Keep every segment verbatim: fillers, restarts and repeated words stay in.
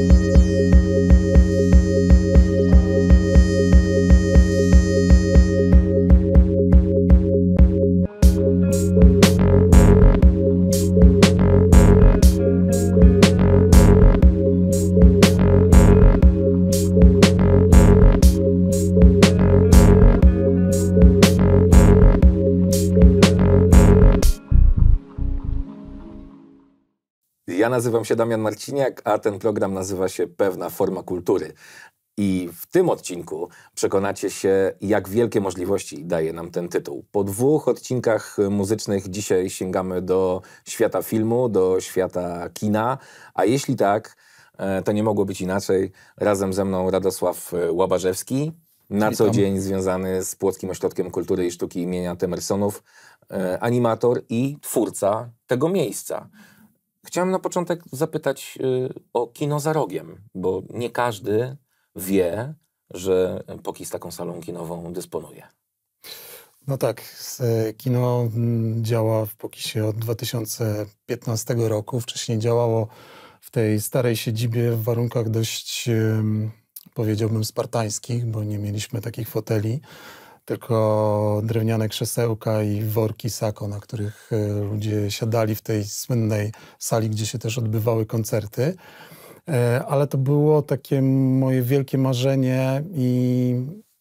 Ja nazywam się Damian Marciniak, a ten program nazywa się Pewna Forma Kultury. I w tym odcinku przekonacie się, jak wielkie możliwości daje nam ten tytuł. Po dwóch odcinkach muzycznych dzisiaj sięgamy do świata filmu, do świata kina, a jeśli tak, to nie mogło być inaczej. Razem ze mną Radosław Łabarzewski, na Witam. co dzień związany z Płockim Ośrodkiem Kultury i Sztuki imienia Temersonów, animator i twórca tego miejsca. Chciałem na początek zapytać y, o kino za rogiem, bo nie każdy wie, że Pokis taką salą kinową dysponuje. No tak, kino działa w Pokisie od dwa tysiące piętnastego roku. Wcześniej działało w tej starej siedzibie w warunkach dość, powiedziałbym, spartańskich, bo nie mieliśmy takich foteli, tylko drewniane krzesełka i worki sako, na których ludzie siadali w tej słynnej sali, gdzie się też odbywały koncerty. Ale to było takie moje wielkie marzenie i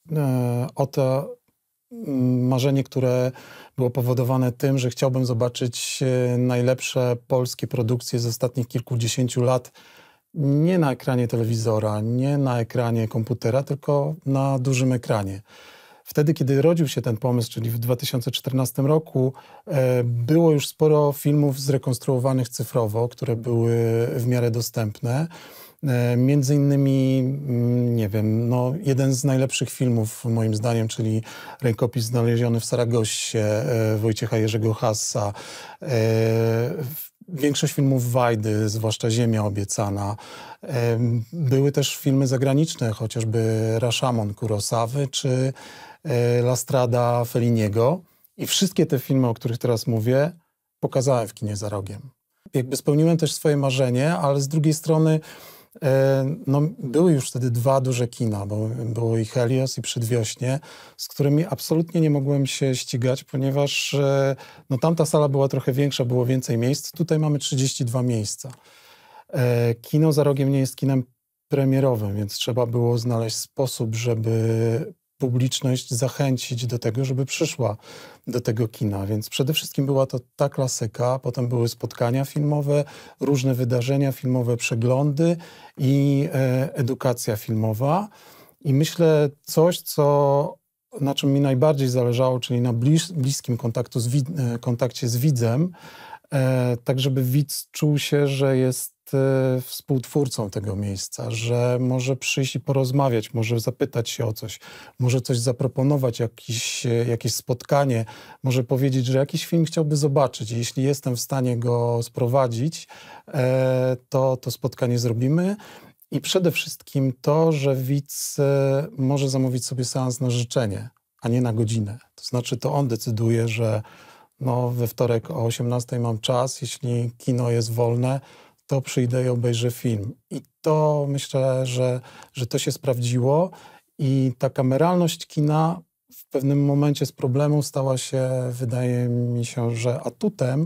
oto marzenie, które było powodowane tym, że chciałbym zobaczyć najlepsze polskie produkcje z ostatnich kilkudziesięciu lat nie na ekranie telewizora, nie na ekranie komputera, tylko na dużym ekranie. Wtedy, kiedy rodził się ten pomysł, czyli w dwa tysiące czternastym roku, było już sporo filmów zrekonstruowanych cyfrowo, które były w miarę dostępne. Między innymi, nie wiem, no, jeden z najlepszych filmów moim zdaniem, czyli Rękopis znaleziony w Saragossie Wojciecha Jerzego Hassa. Większość filmów Wajdy, zwłaszcza Ziemia obiecana. Były też filmy zagraniczne, chociażby Rashomon Kurosawy czy La Strada Felliniego. I wszystkie te filmy, o których teraz mówię, pokazałem w kinie za rogiem. Jakby spełniłem też swoje marzenie, ale z drugiej strony no, były już wtedy dwa duże kina, bo było i Helios, i Przedwiośnie, z którymi absolutnie nie mogłem się ścigać, ponieważ no, tamta sala była trochę większa, było więcej miejsc. Tutaj mamy trzydzieści dwa miejsca. Kino za rogiem nie jest kinem premierowym, więc trzeba było znaleźć sposób, żeby publiczność zachęcić do tego, żeby przyszła do tego kina. Więc przede wszystkim była to ta klasyka, potem były spotkania filmowe, różne wydarzenia filmowe, przeglądy i e, edukacja filmowa. I myślę coś, co, na czym mi najbardziej zależało, czyli na blis, bliskim kontaktu z wid, kontakcie z widzem, e, tak żeby widz czuł się, że jest współtwórcą tego miejsca, że może przyjść i porozmawiać, może zapytać się o coś, może coś zaproponować, jakiś, jakieś spotkanie, może powiedzieć, że jakiś film chciałby zobaczyć. Jeśli jestem w stanie go sprowadzić, to to spotkanie zrobimy. I przede wszystkim to, że widz może zamówić sobie seans na życzenie, a nie na godzinę. To znaczy to on decyduje, że no, we wtorek o osiemnastej mam czas, jeśli kino jest wolne, to przyjdę i obejrzę film. I to myślę, że, że to się sprawdziło i ta kameralność kina w pewnym momencie z problemu stała się, wydaje mi się, że atutem.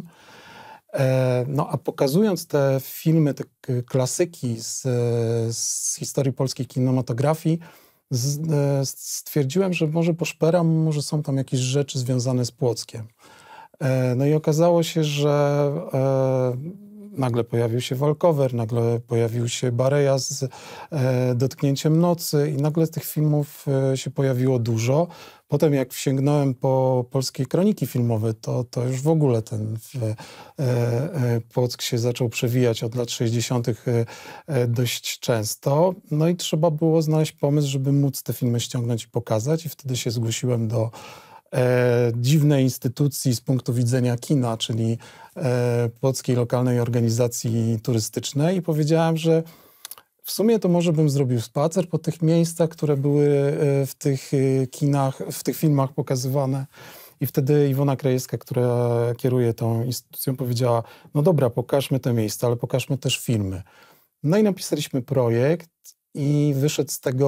E, no a pokazując te filmy, te klasyki z, z historii polskiej kinematografii, z, e, stwierdziłem, że może poszperam, może są tam jakieś rzeczy związane z Płockiem. E, no i okazało się, że e, nagle pojawił się walkover, nagle pojawił się Bareja z e, Dotknięciem nocy i nagle tych filmów e, się pojawiło dużo. Potem jak sięgnąłem po polskie kroniki filmowe, to, to już w ogóle ten e, e, Płock się zaczął przewijać od lat sześćdziesiątych E, e, dość często. No i trzeba było znaleźć pomysł, żeby móc te filmy ściągnąć i pokazać i wtedy się zgłosiłem do E, dziwnej instytucji z punktu widzenia kina, czyli e, Płockiej Lokalnej Organizacji Turystycznej i powiedziałem, że w sumie to może bym zrobił spacer po tych miejscach, które były e, w tych kinach, w tych filmach pokazywane. I wtedy Iwona Krajewska, która kieruje tą instytucją, powiedziała, no dobra, pokażmy te miejsca, ale pokażmy też filmy. No i napisaliśmy projekt i wyszedł z tego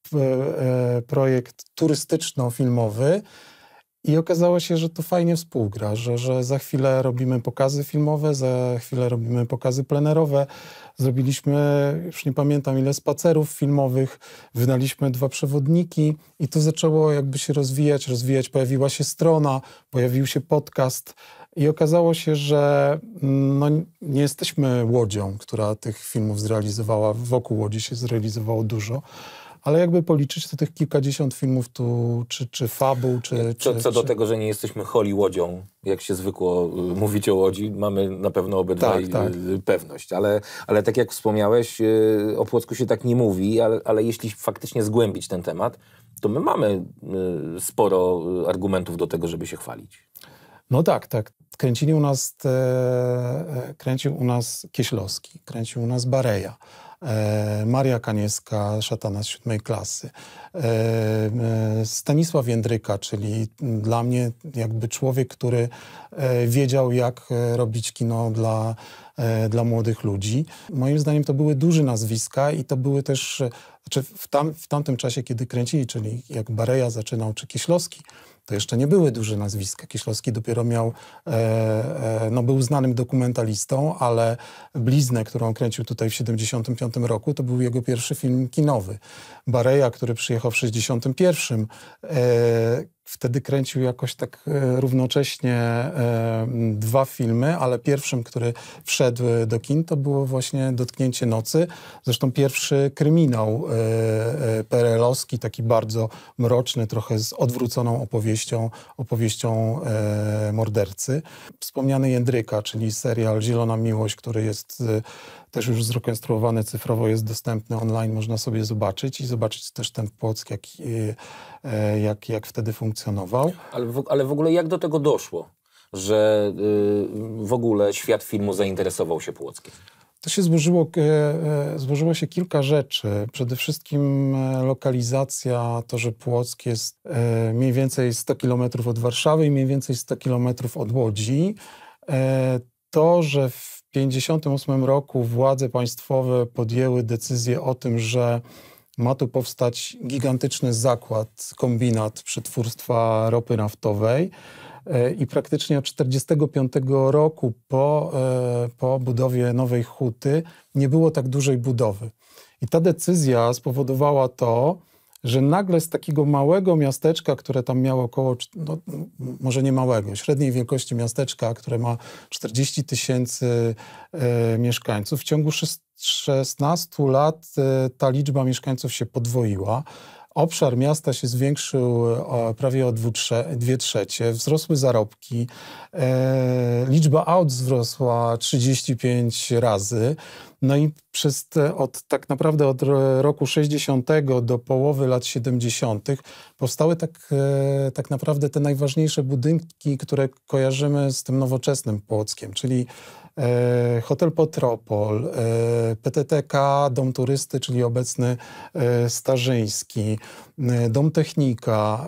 projekt turystyczno-filmowy i okazało się, że to fajnie współgra, że, że za chwilę robimy pokazy filmowe, za chwilę robimy pokazy plenerowe. Zrobiliśmy, już nie pamiętam ile spacerów filmowych, wydaliśmy dwa przewodniki i to zaczęło jakby się rozwijać, rozwijać. Pojawiła się strona, pojawił się podcast i okazało się, że no, nie jesteśmy Łodzią, która tych filmów zrealizowała. Wokół Łodzi się zrealizowało dużo. Ale jakby policzyć, to tych kilkadziesiąt filmów tu, czy, czy fabuł, czy... Co, czy, co do czy... tego, że nie jesteśmy Hollywoodią, jak się zwykło y, mówić o Łodzi, mamy na pewno obydwaj tak, tak. Y, pewność. Ale, ale tak jak wspomniałeś, y, o Płocku się tak nie mówi, ale, ale jeśli faktycznie zgłębić ten temat, to my mamy y, sporo argumentów do tego, żeby się chwalić. No tak, tak. Kręcili u nas, te, kręcił u nas Kieślowski, kręcił u nas Bareja. E, Maria Kaniewska, Szatana z siódmej klasy, e, e, Stanisław Jędryka, czyli dla mnie jakby człowiek, który e, wiedział, jak robić kino dla, e, dla młodych ludzi. Moim zdaniem to były duże nazwiska i to były też, znaczy w, tam, w tamtym czasie, kiedy kręcili, czyli jak Bareja zaczynał, czy Kieślowski, to jeszcze nie były duże nazwiska. Kieślowski dopiero miał, e, e, no był znanym dokumentalistą, ale Bliznę, którą kręcił tutaj w siedemdziesiątym piątym roku, to był jego pierwszy film kinowy. Bareja, który przyjechał w sześćdziesiątym pierwszym, e, wtedy kręcił jakoś tak e, równocześnie e, dwa filmy, ale pierwszym, który wszedł do kin, to było właśnie Dotknięcie nocy. Zresztą pierwszy kryminał e, e, perelowski, taki bardzo mroczny, trochę z odwróconą opowieścią, opowieścią e, mordercy. Wspomniany Jędryka, czyli serial Zielona Miłość, który jest e, też już zrekonstruowany cyfrowo, jest dostępny online, można sobie zobaczyć i zobaczyć też ten Płock, jak, e, jak, jak wtedy funkcjonował. Ale w, ale w ogóle jak do tego doszło, że y, w ogóle świat filmu zainteresował się Płockiem? To się złożyło, e, złożyło się kilka rzeczy. Przede wszystkim lokalizacja, to, że Płock jest e, mniej więcej sto kilometrów od Warszawy i mniej więcej sto kilometrów od Łodzi. E, to, że w pięćdziesiątym ósmym roku władze państwowe podjęły decyzję o tym, że ma tu powstać gigantyczny zakład, kombinat przetwórstwa ropy naftowej i praktycznie od tysiąc dziewięćset czterdziestego piątego roku po, po budowie nowej huty nie było tak dużej budowy. I ta decyzja spowodowała to, że nagle z takiego małego miasteczka, które tam miało około, no, może nie małego, średniej wielkości miasteczka, które ma czterdzieści tysięcy e, mieszkańców, w ciągu szesnastu lat e, ta liczba mieszkańców się podwoiła. Obszar miasta się zwiększył o prawie o dwie trzecie, wzrosły zarobki, e, liczba aut wzrosła trzydzieści pięć razy. No i przez te, od, tak naprawdę od roku sześćdziesiątego do połowy lat siedemdziesiątych powstały tak, e, tak naprawdę te najważniejsze budynki, które kojarzymy z tym nowoczesnym Płockiem, czyli e, Hotel Potropol, e, P T T K, Dom Turysty, czyli obecny e, Starzyński, e, Dom Technika,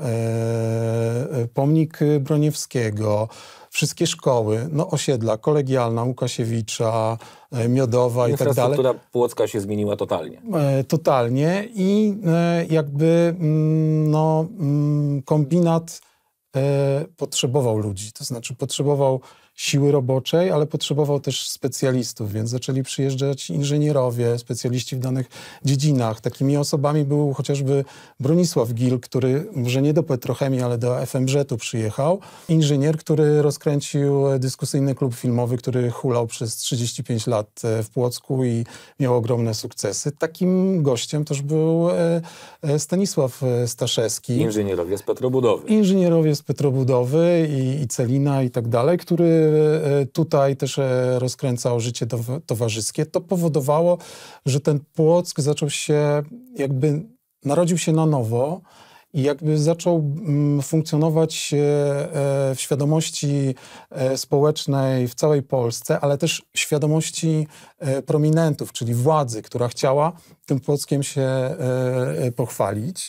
e, Pomnik Broniewskiego, wszystkie szkoły, no osiedla, Kolegialna, Łukasiewicza, Miodowa i tak dalej. Infrastruktura Płocka się zmieniła totalnie. E, totalnie i e, jakby mm, no, mm, kombinat e, potrzebował ludzi, to znaczy potrzebował siły roboczej, ale potrzebował też specjalistów, więc zaczęli przyjeżdżać inżynierowie, specjaliści w danych dziedzinach. Takimi osobami był chociażby Bronisław Gil, który może nie do Petrochemii, ale do F M Z u przyjechał. Inżynier, który rozkręcił dyskusyjny klub filmowy, który hulał przez trzydzieści pięć lat w Płocku i miał ogromne sukcesy. Takim gościem też był Stanisław Staszewski. Inżynierowie z Petrobudowy. Inżynierowie z Petrobudowy i, i Celina i tak dalej, który tutaj też rozkręcał życie towarzyskie. To powodowało, że ten Płock zaczął się jakby, narodził się na nowo i jakby zaczął funkcjonować w świadomości społecznej w całej Polsce, ale też w świadomości prominentów, czyli władzy, która chciała tym Płockiem się pochwalić.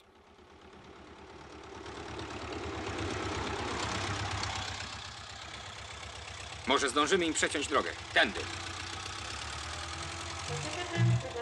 Może zdążymy im przeciąć drogę. Tędy.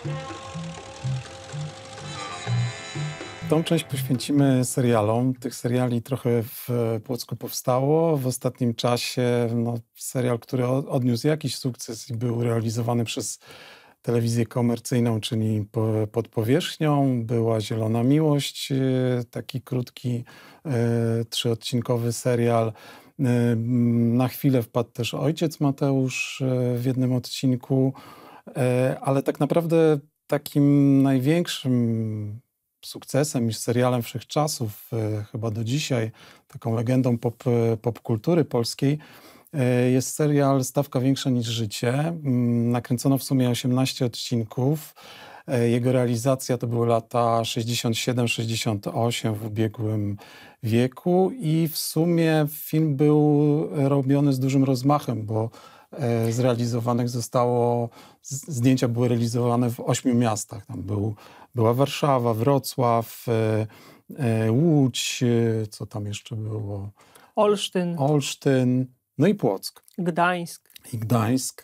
tą część poświęcimy serialom. Tych seriali trochę w Płocku powstało. W ostatnim czasie no, serial, który odniósł jakiś sukces i był realizowany przez telewizję komercyjną, czyli po, Pod powierzchnią, była Zielona Miłość, taki krótki, e, trzyodcinkowy serial. E, na chwilę wpadł też Ojciec Mateusz e, w jednym odcinku, e, ale tak naprawdę takim największym sukcesem i serialem wszechczasów, e, chyba do dzisiaj, taką legendą pop, popkultury polskiej, jest serial Stawka większa niż życie. Nakręcono w sumie osiemnaście odcinków. Jego realizacja to były lata sześćdziesiąt siedem sześćdziesiąt osiem w ubiegłym wieku i w sumie film był robiony z dużym rozmachem, bo zrealizowanych zostało, zdjęcia były realizowane w ośmiu miastach. Tam był, była Warszawa, Wrocław, Łódź, co tam jeszcze było? Olsztyn. Olsztyn. No i Płock. Gdańsk. I Gdańsk.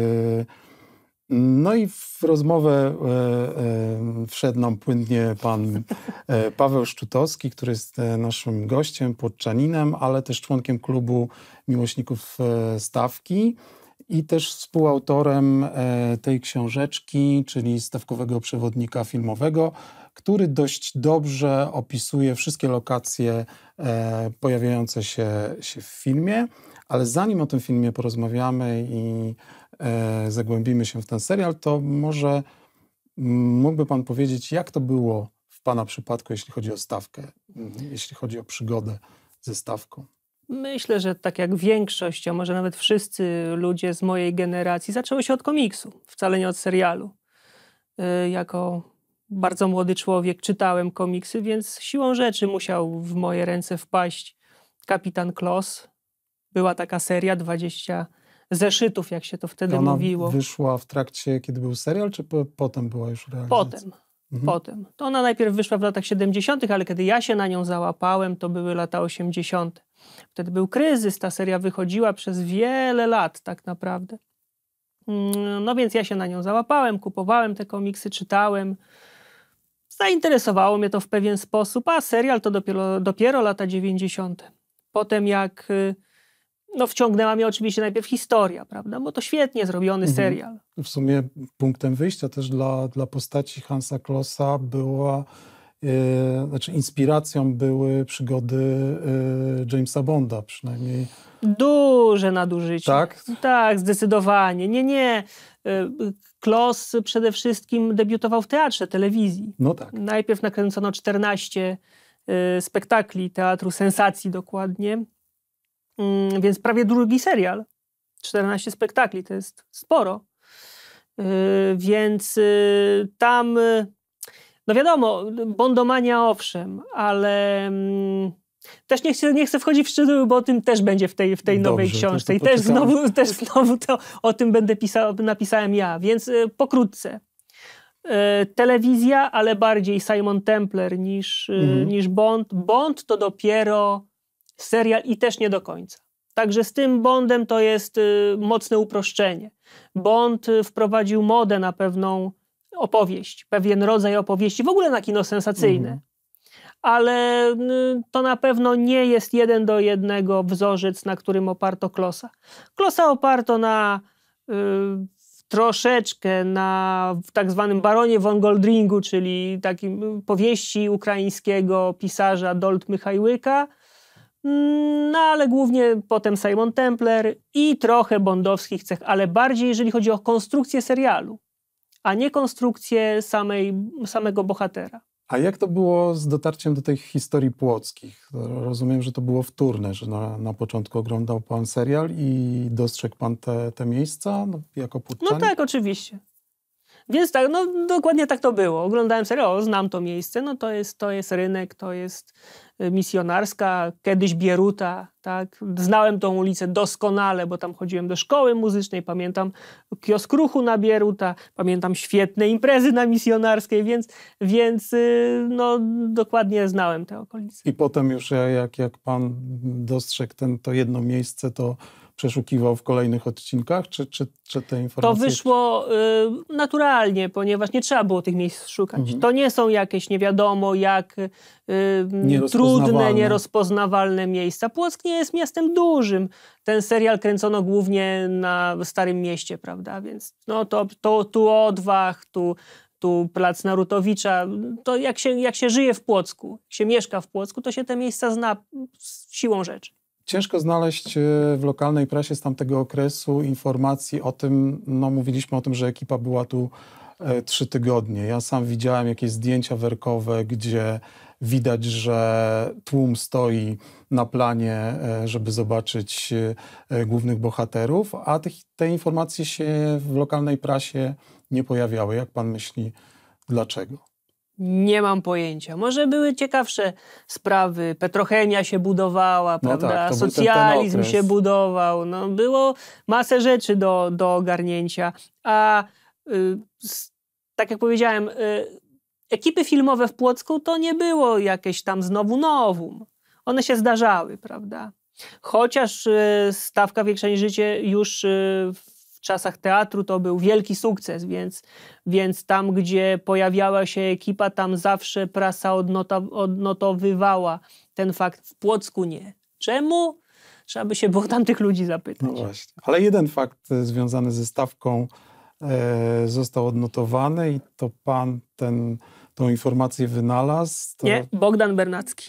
No i w rozmowę wszedł nam płynnie pan Paweł Szczutowski, który jest naszym gościem, płoczczaninem, ale też członkiem klubu miłośników Stawki i też współautorem tej książeczki, czyli Stawkowego Przewodnika Filmowego, który dość dobrze opisuje wszystkie lokacje pojawiające się, się w filmie. Ale zanim o tym filmie porozmawiamy i e, zagłębimy się w ten serial, to może mógłby pan powiedzieć, jak to było w pana przypadku, jeśli chodzi o Stawkę, jeśli chodzi o przygodę ze Stawką? Myślę, że tak jak większość, a może nawet wszyscy ludzie z mojej generacji, zaczęło się od komiksu, wcale nie od serialu. Yy, jako bardzo młody człowiek czytałem komiksy, więc siłą rzeczy musiał w moje ręce wpaść Kapitan Kloss. Była taka seria, dwadzieścia zeszytów, jak się to wtedy Ona mówiło. wyszła w trakcie, kiedy był serial, czy po, potem była już realizacja? Potem. Mhm. Potem. To ona najpierw wyszła w latach siedemdziesiątych, ale kiedy ja się na nią załapałem, to były lata osiemdziesiąte. Wtedy był kryzys, ta seria wychodziła przez wiele lat tak naprawdę. No więc ja się na nią załapałem, kupowałem te komiksy, czytałem. Zainteresowało mnie to w pewien sposób, a serial to dopiero, dopiero lata dziewięćdziesiąte. Potem jak... No wciągnęła mnie oczywiście najpierw historia, prawda, bo to świetnie zrobiony Mhm. serial. W sumie punktem wyjścia też dla, dla postaci Hansa Klossa była, e, znaczy inspiracją były przygody e, Jamesa Bonda, przynajmniej. Duże nadużycie. Tak? Tak, zdecydowanie. Nie, nie. Kloss przede wszystkim debiutował w teatrze, telewizji. No tak. Najpierw nakręcono czternaście y, spektakli Teatru Sensacji dokładnie. Mm, więc prawie drugi serial. czternaście spektakli, to jest sporo. Yy, więc yy, tam, yy, no wiadomo, bondomania owszem, ale yy, też nie chcę, nie chcę wchodzić w szczegóły, bo o tym też będzie w tej, w tej Dobrze, nowej to- książce. to I też poczekamy. znowu, też znowu to, o tym będę pisał, napisałem ja. Więc yy, pokrótce. Yy, telewizja, ale bardziej Simon Templar niż, yy, Mhm. niż Bond. Bond to dopiero serial i też nie do końca. Także z tym Bondem to jest y, mocne uproszczenie. Bond y, wprowadził modę na pewną opowieść, pewien rodzaj opowieści, w ogóle na kino sensacyjne. Mhm. Ale y, to na pewno nie jest jeden do jednego wzorzec, na którym oparto Klossa. Klossa oparto na y, troszeczkę na tak zwanym Baronie von Goldringu, czyli takim powieści ukraińskiego pisarza Dolt Michajłyka. No ale głównie potem Simon Templar i trochę bondowskich cech, ale bardziej jeżeli chodzi o konstrukcję serialu, a nie konstrukcję samej, samego bohatera. A jak to było z dotarciem do tych historii płockich? Rozumiem, że to było wtórne, że na, na początku oglądał pan serial i dostrzegł pan te, te miejsca no, jako No płoczanin? tak, oczywiście. Więc tak, no dokładnie tak to było. Oglądałem serial, o, znam to miejsce, no to jest, to jest rynek, to jest misjonarska, kiedyś Bieruta, tak. Znałem tą ulicę doskonale, bo tam chodziłem do szkoły muzycznej, pamiętam kiosk Ruchu na Bieruta, pamiętam świetne imprezy na misjonarskiej, więc, więc no dokładnie znałem te okolice. I potem już jak, jak pan dostrzegł ten, to jedno miejsce, to przeszukiwał w kolejnych odcinkach, czy, czy, czy te To informacje... wyszło y, naturalnie, ponieważ nie trzeba było tych miejsc szukać. Mhm. To nie są jakieś nie wiadomo jak y, Nierozpoznawalne. trudne, nierozpoznawalne miejsca. Płock nie jest miastem dużym. Ten serial kręcono głównie na Starym Mieście, prawda? Więc no to, to tu Odwach, tu, tu Plac Narutowicza. To jak się, jak się żyje w Płocku, jak się mieszka w Płocku, to się te miejsca zna siłą rzeczy. Ciężko znaleźć w lokalnej prasie z tamtego okresu informacji o tym, no mówiliśmy o tym, że ekipa była tu e, trzy tygodnie. Ja sam widziałem jakieś zdjęcia werkowe, gdzie widać, że tłum stoi na planie, e, żeby zobaczyć e, głównych bohaterów, a tych, te informacje się w lokalnej prasie nie pojawiały. Jak pan myśli, dlaczego? Nie mam pojęcia. Może były ciekawsze sprawy. Petrochemia się budowała, No prawda? tak, to był ten- ten Socjalizm okres. się budował. No, było masę rzeczy do, do ogarnięcia. A y, s- tak jak powiedziałem, y, ekipy filmowe w Płocku to nie było jakieś tam znowu nowum. One się zdarzały, prawda? Chociaż y, Stawka Większa niż życie już y, w czasach teatru to był wielki sukces, więc, więc tam, gdzie pojawiała się ekipa, tam zawsze prasa odnota, odnotowywała ten fakt. W Płocku nie. Czemu? Trzeba by się było tamtych ludzi zapytać. No właśnie. Ale jeden fakt e, związany ze Stawką e, został odnotowany i to pan ten, tą informację wynalazł. To Nie? Bogdan Bernacki.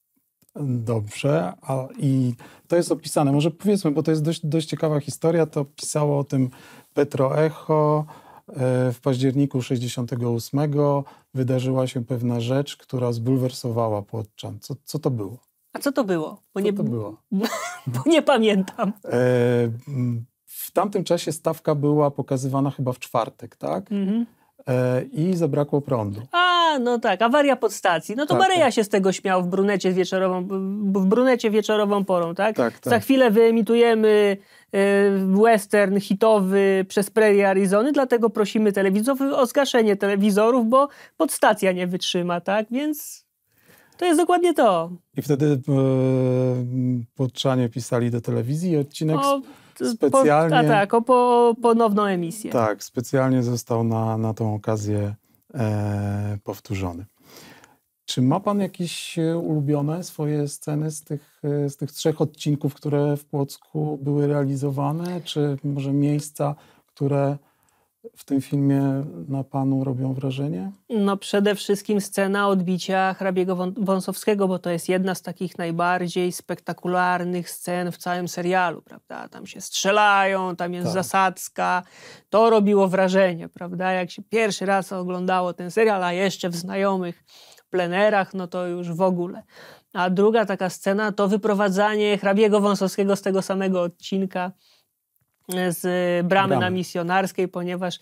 dobrze. A, I to jest opisane. Może powiedzmy, bo to jest dość, dość ciekawa historia. To pisało o tym Petro Echo. E, w październiku sześćdziesiątego ósmego wydarzyła się pewna rzecz, która zbulwersowała Płoczczan. Co, co to było? A co to było? Bo Co nie, to było? bo nie pamiętam. E, m, w tamtym czasie Stawka była pokazywana chyba w czwartek, tak? Mhm. E, I zabrakło prądu. A, no tak, awaria podstacji. No to Tak, Maryja tak. się z tego śmiał w brunecie wieczorową, w brunecie wieczorową porą, tak? Tak, tak. Za chwilę wyemitujemy y, western hitowy przez prerię Arizony, dlatego prosimy telewizorów o zgaszenie telewizorów, bo podstacja nie wytrzyma, tak? Więc to jest dokładnie to. I wtedy e, Płotczanie pisali do telewizji i odcinek O, t- specjalnie- Po, a tak, o po, ponowną emisję. tak, specjalnie został na, na tą okazję e, powtórzony. Czy ma pan jakieś e, ulubione swoje sceny z tych, e, z tych trzech odcinków, które w Płocku były realizowane? Czy może miejsca, które w tym filmie na panu robią wrażenie? No przede wszystkim scena odbicia hrabiego Wą- Wąsowskiego, bo to jest jedna z takich najbardziej spektakularnych scen w całym serialu, prawda? Tam się strzelają, tam jest Tak. zasadzka. To robiło wrażenie, prawda? Jak się pierwszy raz oglądało ten serial, a jeszcze w znajomych plenerach, no to już w ogóle. A druga taka scena to wyprowadzanie hrabiego Wąsowskiego z tego samego odcinka z bramy, Bramy. na Misjonarskiej, ponieważ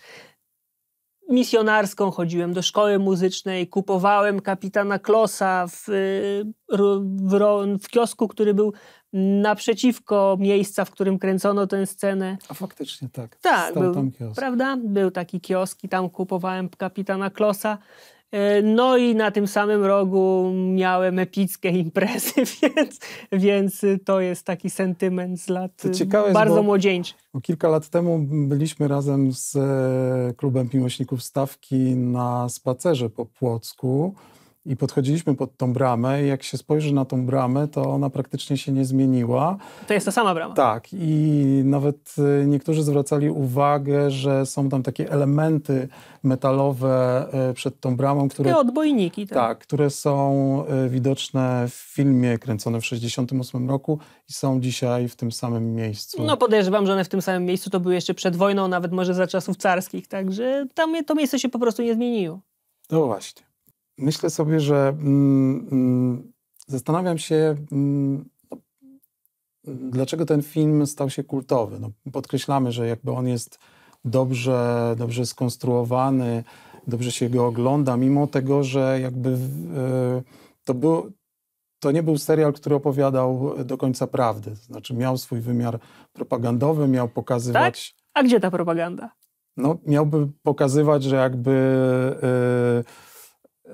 misjonarską chodziłem do szkoły muzycznej, kupowałem Kapitana Klossa w, w, ro- w kiosku, który był naprzeciwko miejsca, w którym kręcono tę scenę. A faktycznie tak. Tak, Stał był, tam kiosk. prawda? Był taki kiosk i tam kupowałem Kapitana Klossa. E, No i na tym samym rogu miałem epickie imprezy, więc, więc to jest taki sentyment z lat To ciekawe jest, bardzo bo- młodzieńczych. Bo kilka lat temu byliśmy razem z e, klubem miłośników Stawki na spacerze po Płocku i podchodziliśmy pod tą bramę i jak się spojrzy na tą bramę, to ona praktycznie się nie zmieniła. To jest ta sama brama. Tak, i nawet e, niektórzy zwracali uwagę, że są tam takie elementy metalowe e, przed tą bramą, które, Takie odbojniki. Tak. tak, które są e, widoczne w filmie kręconym w sześćdziesiątym ósmym roku i są dzisiaj w tym samym miejscu. No podejrzewam, że one w tym samym miejscu to były jeszcze przed wojną, nawet może za czasów carskich, także tam to miejsce się po prostu nie zmieniło. No właśnie. Myślę sobie, że mm, mm, zastanawiam się, mm, no, dlaczego ten film stał się kultowy. No, podkreślamy, że jakby on jest dobrze, dobrze skonstruowany, dobrze się go ogląda, mimo tego, że jakby e, to, był, to nie był serial, który opowiadał do końca prawdy. To znaczy miał swój wymiar propagandowy, miał pokazywać... A gdzie ta propaganda? No, miałby pokazywać, że jakby e,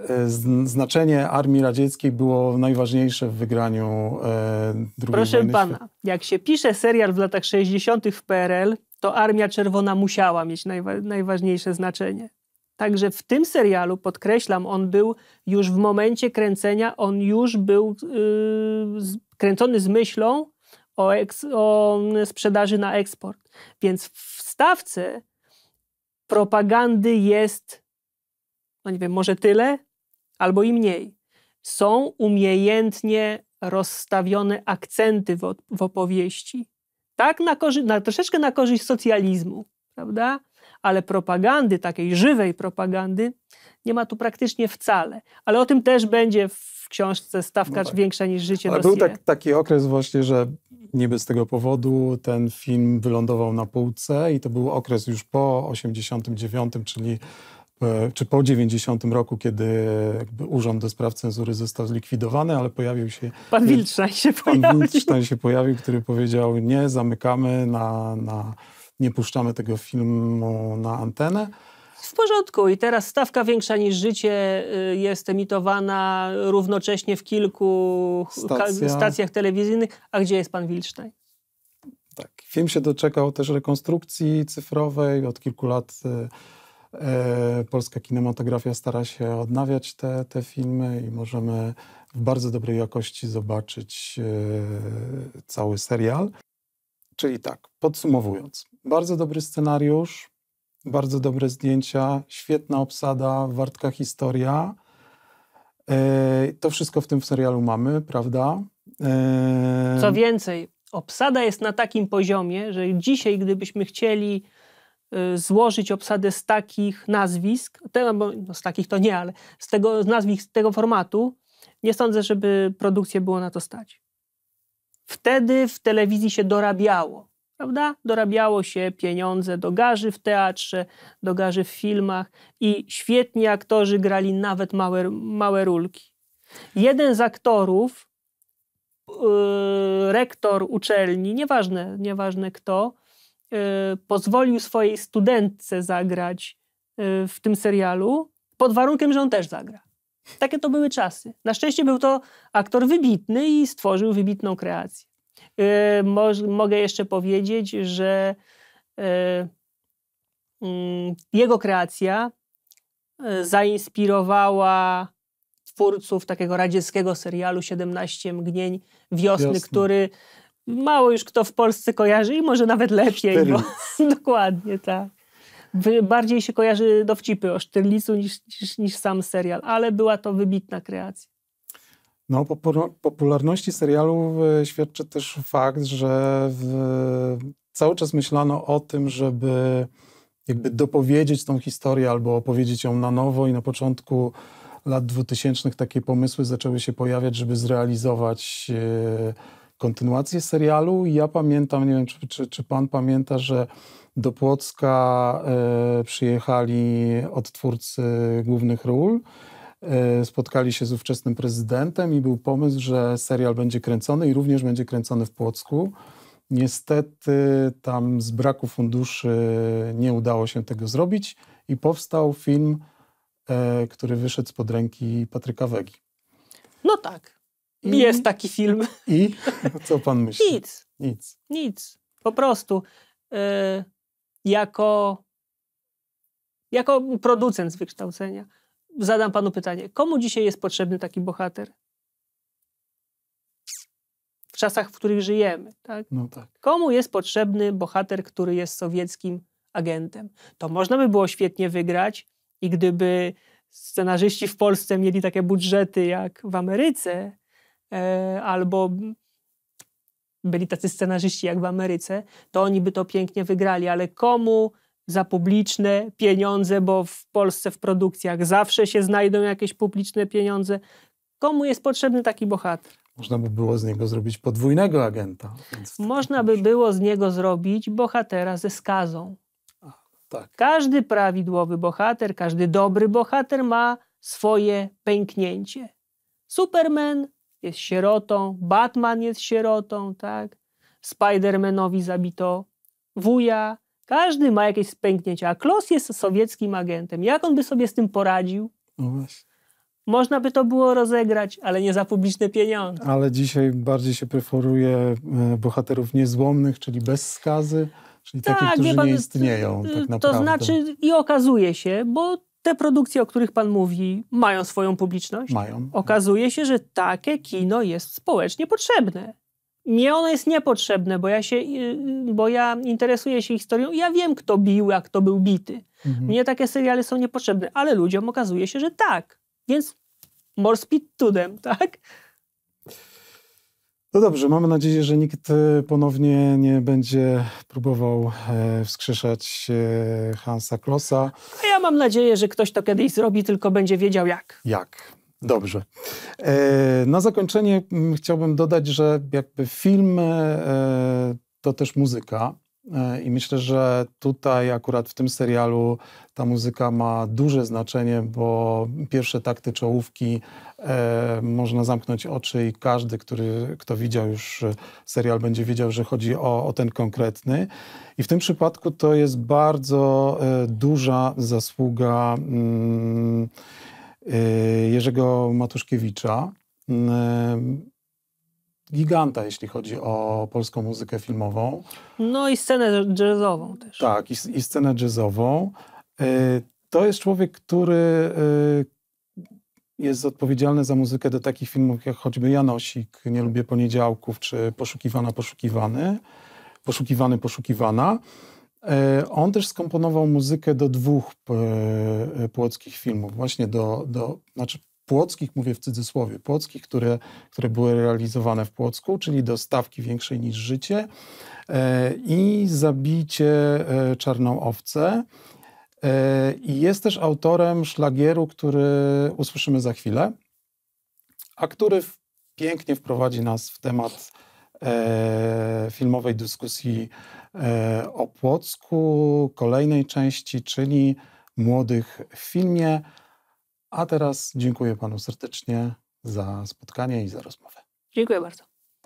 znaczenie Armii Radzieckiej było najważniejsze w wygraniu e, drugiej Proszę wojny pana, światowej. jak się pisze serial w latach sześćdziesiątych w P R L, to Armia Czerwona musiała mieć najwa najważniejsze znaczenie. Także w tym serialu, podkreślam, on był już w momencie kręcenia, on już był yy, z, kręcony z myślą o, eks, o sprzedaży na eksport. Więc w stawce propagandy jest, no nie wiem, może tyle, albo i mniej. Są umiejętnie rozstawione akcenty w, w opowieści. Tak, na, na troszeczkę na korzyść socjalizmu, prawda? Ale propagandy, takiej żywej propagandy, nie ma tu praktycznie wcale. Ale o tym też będzie w książce Stawka no tak. większa niż życie. Ale był tak, taki okres właśnie, że niby z tego powodu ten film wylądował na półce i to był okres już po osiemdziesiątym dziewiątym, czyli czy po dziewięćdziesiątym roku, kiedy jakby Urząd do Spraw Cenzury został zlikwidowany, ale pojawił się... Pan Wildstein się pojawił. Pan Wildstein się pojawił, który powiedział, nie, zamykamy, na, na, nie puszczamy tego filmu na antenę. W porządku. I teraz Stawka większa niż życie jest emitowana równocześnie w kilku Stacja. stacjach telewizyjnych. A gdzie jest pan Wildstein? Tak. Film się doczekał też rekonstrukcji cyfrowej. Od kilku lat e, polska kinematografia stara się odnawiać te, te filmy i możemy w bardzo dobrej jakości zobaczyć e, cały serial. Czyli tak, podsumowując. Bardzo dobry scenariusz, bardzo dobre zdjęcia, świetna obsada, wartka historia. E, to wszystko w tym serialu mamy, prawda? E... Co więcej, obsada jest na takim poziomie, że dzisiaj, gdybyśmy chcieli y, złożyć obsadę z takich nazwisk, te, no, z takich to nie, ale z tego z nazwisk z tego formatu, nie sądzę, żeby produkcję było na to stać. Wtedy w telewizji się dorabiało. Prawda? Dorabiało się pieniądze do garzy w teatrze, do garzy w filmach i świetni aktorzy grali nawet małe, małe rólki. Jeden z aktorów, yy, rektor uczelni, nieważne, nieważne kto, yy, pozwolił swojej studentce zagrać yy, w tym serialu pod warunkiem, że on też zagra. Takie to były czasy. Na szczęście był to aktor wybitny i stworzył wybitną kreację. Yy, moż, mogę jeszcze powiedzieć, że yy, yy, jego kreacja yy, zainspirowała twórców takiego radzieckiego serialu siedemnaście mgnień wiosny, Wiosny. który mało już kto w Polsce kojarzy i może nawet lepiej. Bo, dokładnie, tak. Bardziej się kojarzy dowcipy o Sztyrlicu niż, niż, niż sam serial, ale była to wybitna kreacja. No, o popularności serialu świadczy też fakt, że w, cały czas myślano o tym, żeby jakby dopowiedzieć tą historię albo opowiedzieć ją na nowo i na początku lat dwutysięcznych takie pomysły zaczęły się pojawiać, żeby zrealizować e, kontynuację serialu. I ja pamiętam, nie wiem, czy, czy, czy pan pamięta, że do Płocka e, przyjechali odtwórcy głównych ról, spotkali się z ówczesnym prezydentem i był pomysł, że serial będzie kręcony i również będzie kręcony w Płocku. Niestety tam z braku funduszy nie udało się tego zrobić i powstał film, e, który wyszedł spod ręki Patryka Wegi. No tak, I, jest taki film. I co pan myśli? Nic. Nic. Nic. Po prostu e, jako, jako producent z wykształcenia zadam panu pytanie. Komu dzisiaj jest potrzebny taki bohater? W czasach, w których żyjemy. Tak? No tak. Komu jest potrzebny bohater, który jest sowieckim agentem? To można by było świetnie wygrać i gdyby scenarzyści w Polsce mieli takie budżety jak w Ameryce, e, albo byli tacy scenarzyści jak w Ameryce, to oni by to pięknie wygrali. Ale komu za publiczne pieniądze, bo w Polsce w produkcjach zawsze się znajdą jakieś publiczne pieniądze. Komu jest potrzebny taki bohater? Można by było z niego zrobić podwójnego agenta. Więc Można by było z niego zrobić bohatera ze skazą. A, tak. Każdy prawidłowy bohater, każdy dobry bohater ma swoje pęknięcie. Superman jest sierotą, Batman jest sierotą, tak? Spidermanowi zabito wuja. Każdy ma jakieś pęknięcie, a Kloss jest sowieckim agentem. Jak on by sobie z tym poradził? No właśnie. Można by to było rozegrać, ale nie za publiczne pieniądze. Ale dzisiaj bardziej się preferuje bohaterów niezłomnych, czyli bez skazy, czyli tak, takich, którzy pan, nie istnieją tak naprawdę. To znaczy i okazuje się, bo te produkcje, o których pan mówi, mają swoją publiczność. Mają. Okazuje się, że takie kino jest społecznie potrzebne. Mnie ono jest niepotrzebne, bo ja się, bo ja interesuję się historią i ja wiem, kto bił, a kto był bity. Mhm. Mnie takie seriale są niepotrzebne, ale ludziom okazuje się, że tak. Więc more speed to them, tak? No dobrze, mamy nadzieję, że nikt ponownie nie będzie próbował e, wskrzeszać e, Hansa Klossa. A ja mam nadzieję, że ktoś to kiedyś zrobi, tylko będzie wiedział jak. Jak? Dobrze. E, na zakończenie m, chciałbym dodać, że jakby film e, to też muzyka. I myślę, że tutaj akurat w tym serialu ta muzyka ma duże znaczenie, bo pierwsze takty czołówki e, można zamknąć oczy i każdy, który, kto widział już serial, będzie wiedział, że chodzi o, o ten konkretny. I w tym przypadku to jest bardzo e, duża zasługa mm, e, Jerzego Matuszkiewicza. E, Giganta, jeśli chodzi o polską muzykę filmową. No i scenę jazzową też. Tak, i, i scenę jazzową. To jest człowiek, który jest odpowiedzialny za muzykę do takich filmów jak choćby Janosik, Nie lubię poniedziałków, czy Poszukiwana, poszukiwany, Poszukiwany, poszukiwana. On też skomponował muzykę do dwóch płockich filmów, właśnie do, do znaczy płockich, mówię w cudzysłowie, płockich, które, które były realizowane w Płocku, czyli do Stawki większej niż życie e, i Zabicie e, czarną owcę. E, I jest też autorem szlagieru, który usłyszymy za chwilę, a który w, pięknie wprowadzi nas w temat e, filmowej dyskusji e, o Płocku, kolejnej części, czyli Młodych w filmie. A teraz dziękuję panu serdecznie za spotkanie i za rozmowę. Dziękuję bardzo.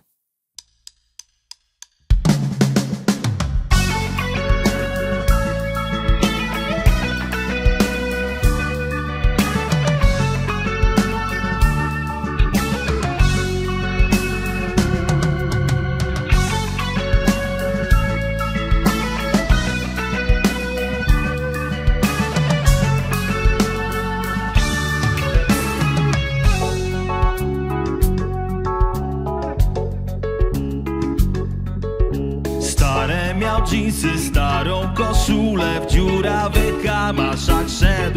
Miał dżinsy, starą koszulę, w dziurawych kamaszach szedł.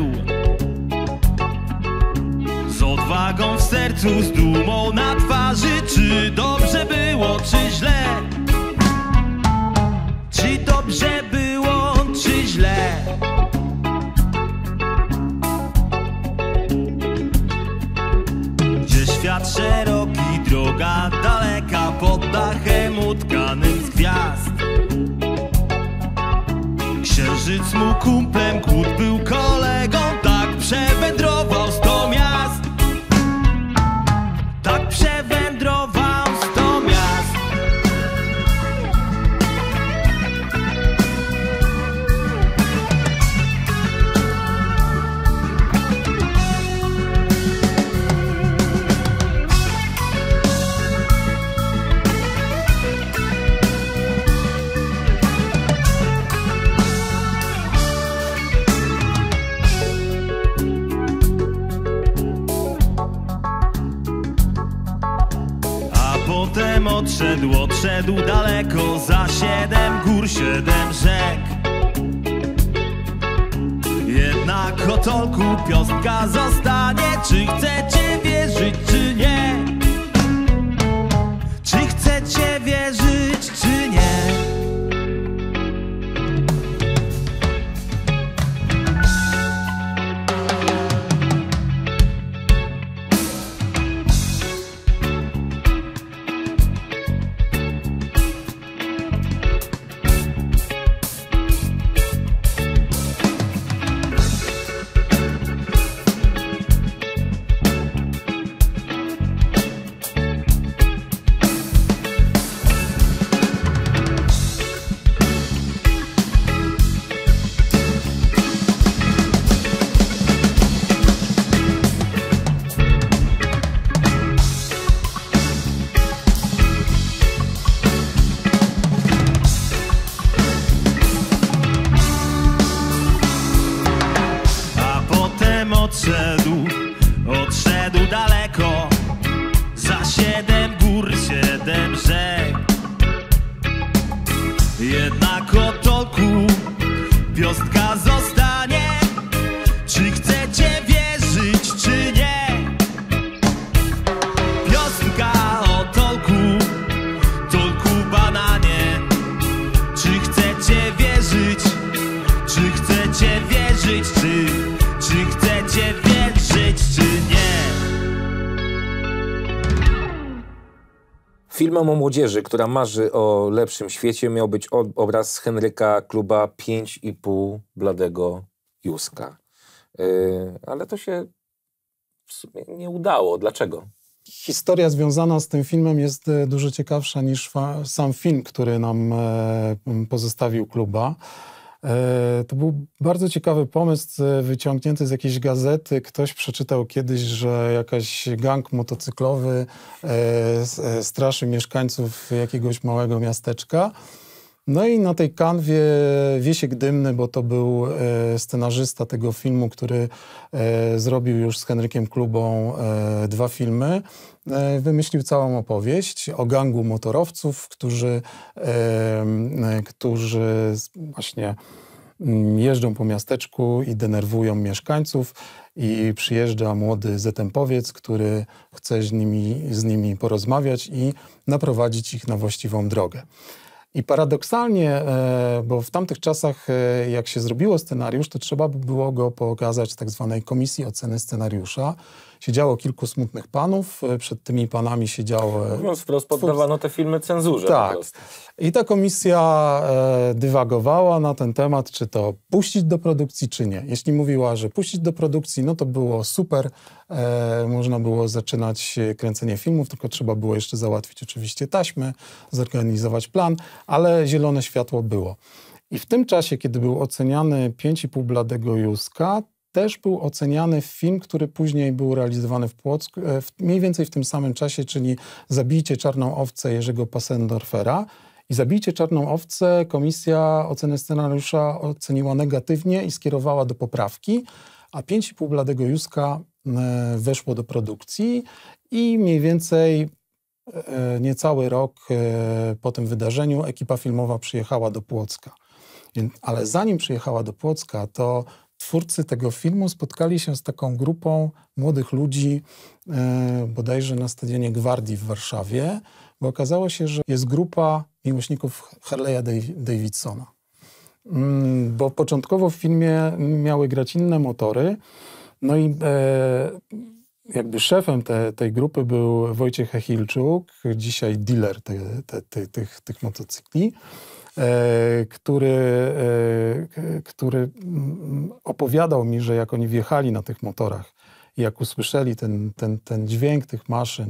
Z odwagą w sercu, z dumą na twarzy. Czy dobrze było, czy źle? Czy dobrze było, czy źle? Gdzie świat szeroki, droga daleka, pod dachem utkanym z gwiazd. Księżyc mu kumplem, głód był kolegą, tak przewędrował sto miast. Tak przewędrował sto miast. Potem odszedł, odszedł daleko, za siedem gór, siedem rzek. Jednak o tolku piostka zostanie. Czy chcecie wierzyć, czy nie? Czy chcecie wierzyć, czy nie? siedem gór, siedem rzek. Jednak o tolku piostka zostanie. Czy chcecie wierzyć, czy nie? Piostka o tolku, tolku bananie. Czy chcecie wierzyć, czy chcecie wierzyć, czy, czy chcecie wierzyć, czy nie? Filmem o młodzieży, która marzy o lepszym świecie, miał być obraz Henryka Kluba Pięć i pół bladego Józka. Yy, ale to się w sumie nie udało. Dlaczego? Historia związana z tym filmem jest dużo ciekawsza niż fa- sam film, który nam e, pozostawił Kluba. E, to był bardzo ciekawy pomysł, e, wyciągnięty z jakiejś gazety. Ktoś przeczytał kiedyś, że jakaś gang motocyklowy e, e, straszy mieszkańców jakiegoś małego miasteczka. No i na tej kanwie Wiesiek Dymny, bo to był e, scenarzysta tego filmu, który e, zrobił już z Henrykiem Klubą e, dwa filmy, e, wymyślił całą opowieść o gangu motorowców, którzy, e, którzy właśnie jeżdżą po miasteczku i denerwują mieszkańców i przyjeżdża młody zetempowiec, który chce z nimi, z nimi porozmawiać i naprowadzić ich na właściwą drogę. I paradoksalnie, bo w tamtych czasach, jak się zrobiło scenariusz, to trzeba by było go pokazać tak zwanej komisji oceny scenariusza. Siedziało kilku smutnych panów, przed tymi panami siedziało... Mówiąc wprost, poddawano te filmy cenzurze. Tak. Po prostu. I ta komisja e, dywagowała na ten temat, czy to puścić do produkcji, czy nie. Jeśli mówiła, że puścić do produkcji, no to było super. E, można było zaczynać kręcenie filmów, tylko trzeba było jeszcze załatwić oczywiście taśmy, zorganizować plan, ale zielone światło było. I w tym czasie, kiedy był oceniany Pięć i pół bladego Józka, też był oceniany film, który później był realizowany w Płocku, w, mniej więcej w tym samym czasie, czyli Zabijcie czarną owcę Jerzego Passendorfera. I Zabijcie czarną owcę komisja oceny scenariusza oceniła negatywnie i skierowała do poprawki, a Pięć i pół bladego Józka e, weszło do produkcji i mniej więcej e, niecały rok e, po tym wydarzeniu ekipa filmowa przyjechała do Płocka. Więc, ale zanim przyjechała do Płocka, to twórcy tego filmu spotkali się z taką grupą młodych ludzi, e, bodajże na stadionie Gwardii w Warszawie, bo okazało się, że jest grupa miłośników Harley'a Davidsona. Mm, bo początkowo w filmie miały grać inne motory, no i e, jakby szefem te, tej grupy był Wojciech Hechilczuk, dzisiaj dealer te, te, te, tych, tych motocykli, e, który, e, który opowiadał mi, że jak oni wjechali na tych motorach i jak usłyszeli ten, ten, ten dźwięk tych maszyn,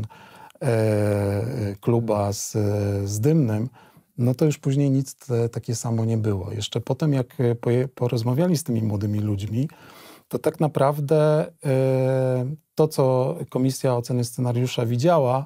e, Kluba z, z Dymnym, no to już później nic te, takie samo nie było. Jeszcze potem, jak poje, porozmawiali z tymi młodymi ludźmi, to tak naprawdę e, to, co Komisja Oceny Scenariusza widziała,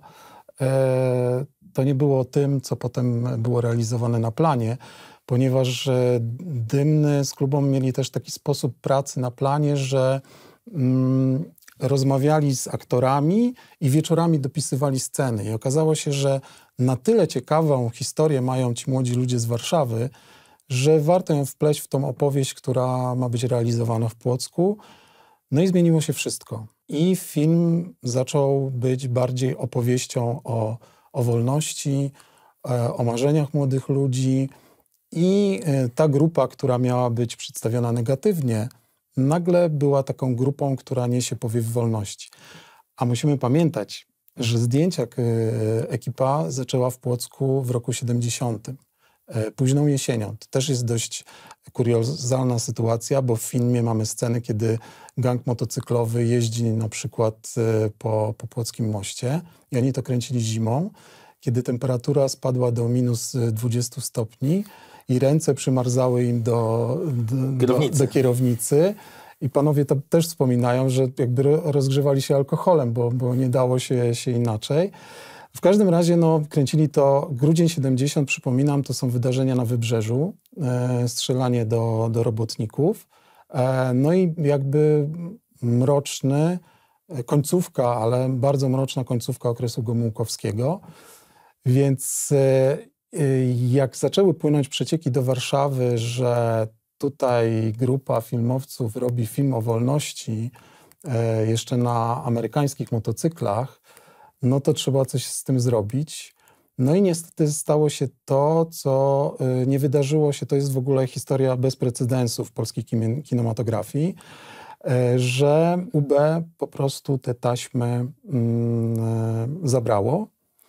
e, to nie było tym, co potem było realizowane na planie, ponieważ e, Dymny z Klubą mieli też taki sposób pracy na planie, że mm, rozmawiali z aktorami i wieczorami dopisywali sceny. I okazało się, że na tyle ciekawą historię mają ci młodzi ludzie z Warszawy, że warto ją wpleść w tą opowieść, która ma być realizowana w Płocku. No i zmieniło się wszystko. I film zaczął być bardziej opowieścią o, o wolności, o marzeniach młodych ludzi. I ta grupa, która miała być przedstawiona negatywnie, nagle była taką grupą, która niesie powiew wolności. A musimy pamiętać, że zdjęcia ekipa zaczęła w Płocku w roku siedemdziesiątym. Późną jesienią. To też jest dość kuriozalna sytuacja, bo w filmie mamy sceny, kiedy gang motocyklowy jeździ na przykład po, po Płockim moście i oni to kręcili zimą, kiedy temperatura spadła do minus dwudziestu stopni i ręce przymarzały im do, do, kierownicy. do, do kierownicy. I panowie to też wspominają, że jakby rozgrzewali się alkoholem, bo, bo nie dało się, się inaczej. W każdym razie no, kręcili to grudzień siedemdziesiąty, przypominam, to są wydarzenia na Wybrzeżu, e, strzelanie do, do robotników. E, no i jakby mroczny, końcówka, ale bardzo mroczna końcówka okresu Gomułkowskiego. Więc jak zaczęły płynąć przecieki do Warszawy, że tutaj grupa filmowców robi film o wolności jeszcze na amerykańskich motocyklach, no to trzeba coś z tym zrobić. No i niestety stało się to, co nie wydarzyło się, to jest w ogóle historia bez precedensu w polskiej kinematografii, że U B po prostu te taśmy mm, zabrało,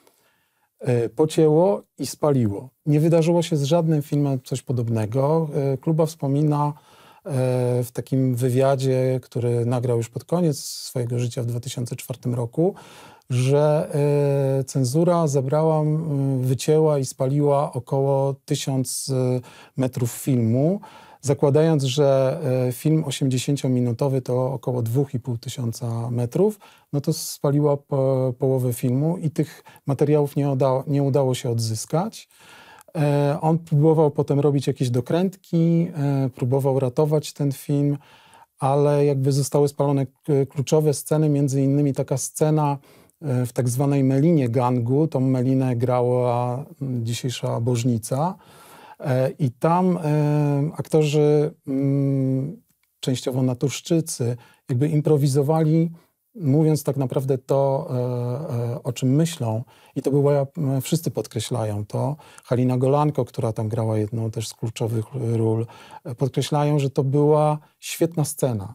pocięło i spaliło. Nie wydarzyło się z żadnym filmem coś podobnego. Kluba wspomina w takim wywiadzie, który nagrał już pod koniec swojego życia w dwa tysiące czwartym roku, że cenzura zabrała, wycięła i spaliła około tysiąc metrów filmu, zakładając, że film osiemdziesięciominutowy to około dwa i pół tysiąca metrów, no to spaliła po, połowę filmu i tych materiałów nie udało, nie udało się odzyskać. On próbował potem robić jakieś dokrętki, próbował ratować ten film, ale jakby zostały spalone kluczowe sceny, między innymi taka scena w tak zwanej melinie gangu. Tą melinę grała dzisiejsza Bożnica. I tam aktorzy, częściowo naturszczycy, jakby improwizowali, mówiąc tak naprawdę to, o czym myślą. I to była, wszyscy podkreślają to. Halina Golanko, która tam grała jedną też z kluczowych ról, podkreślają, że to była świetna scena.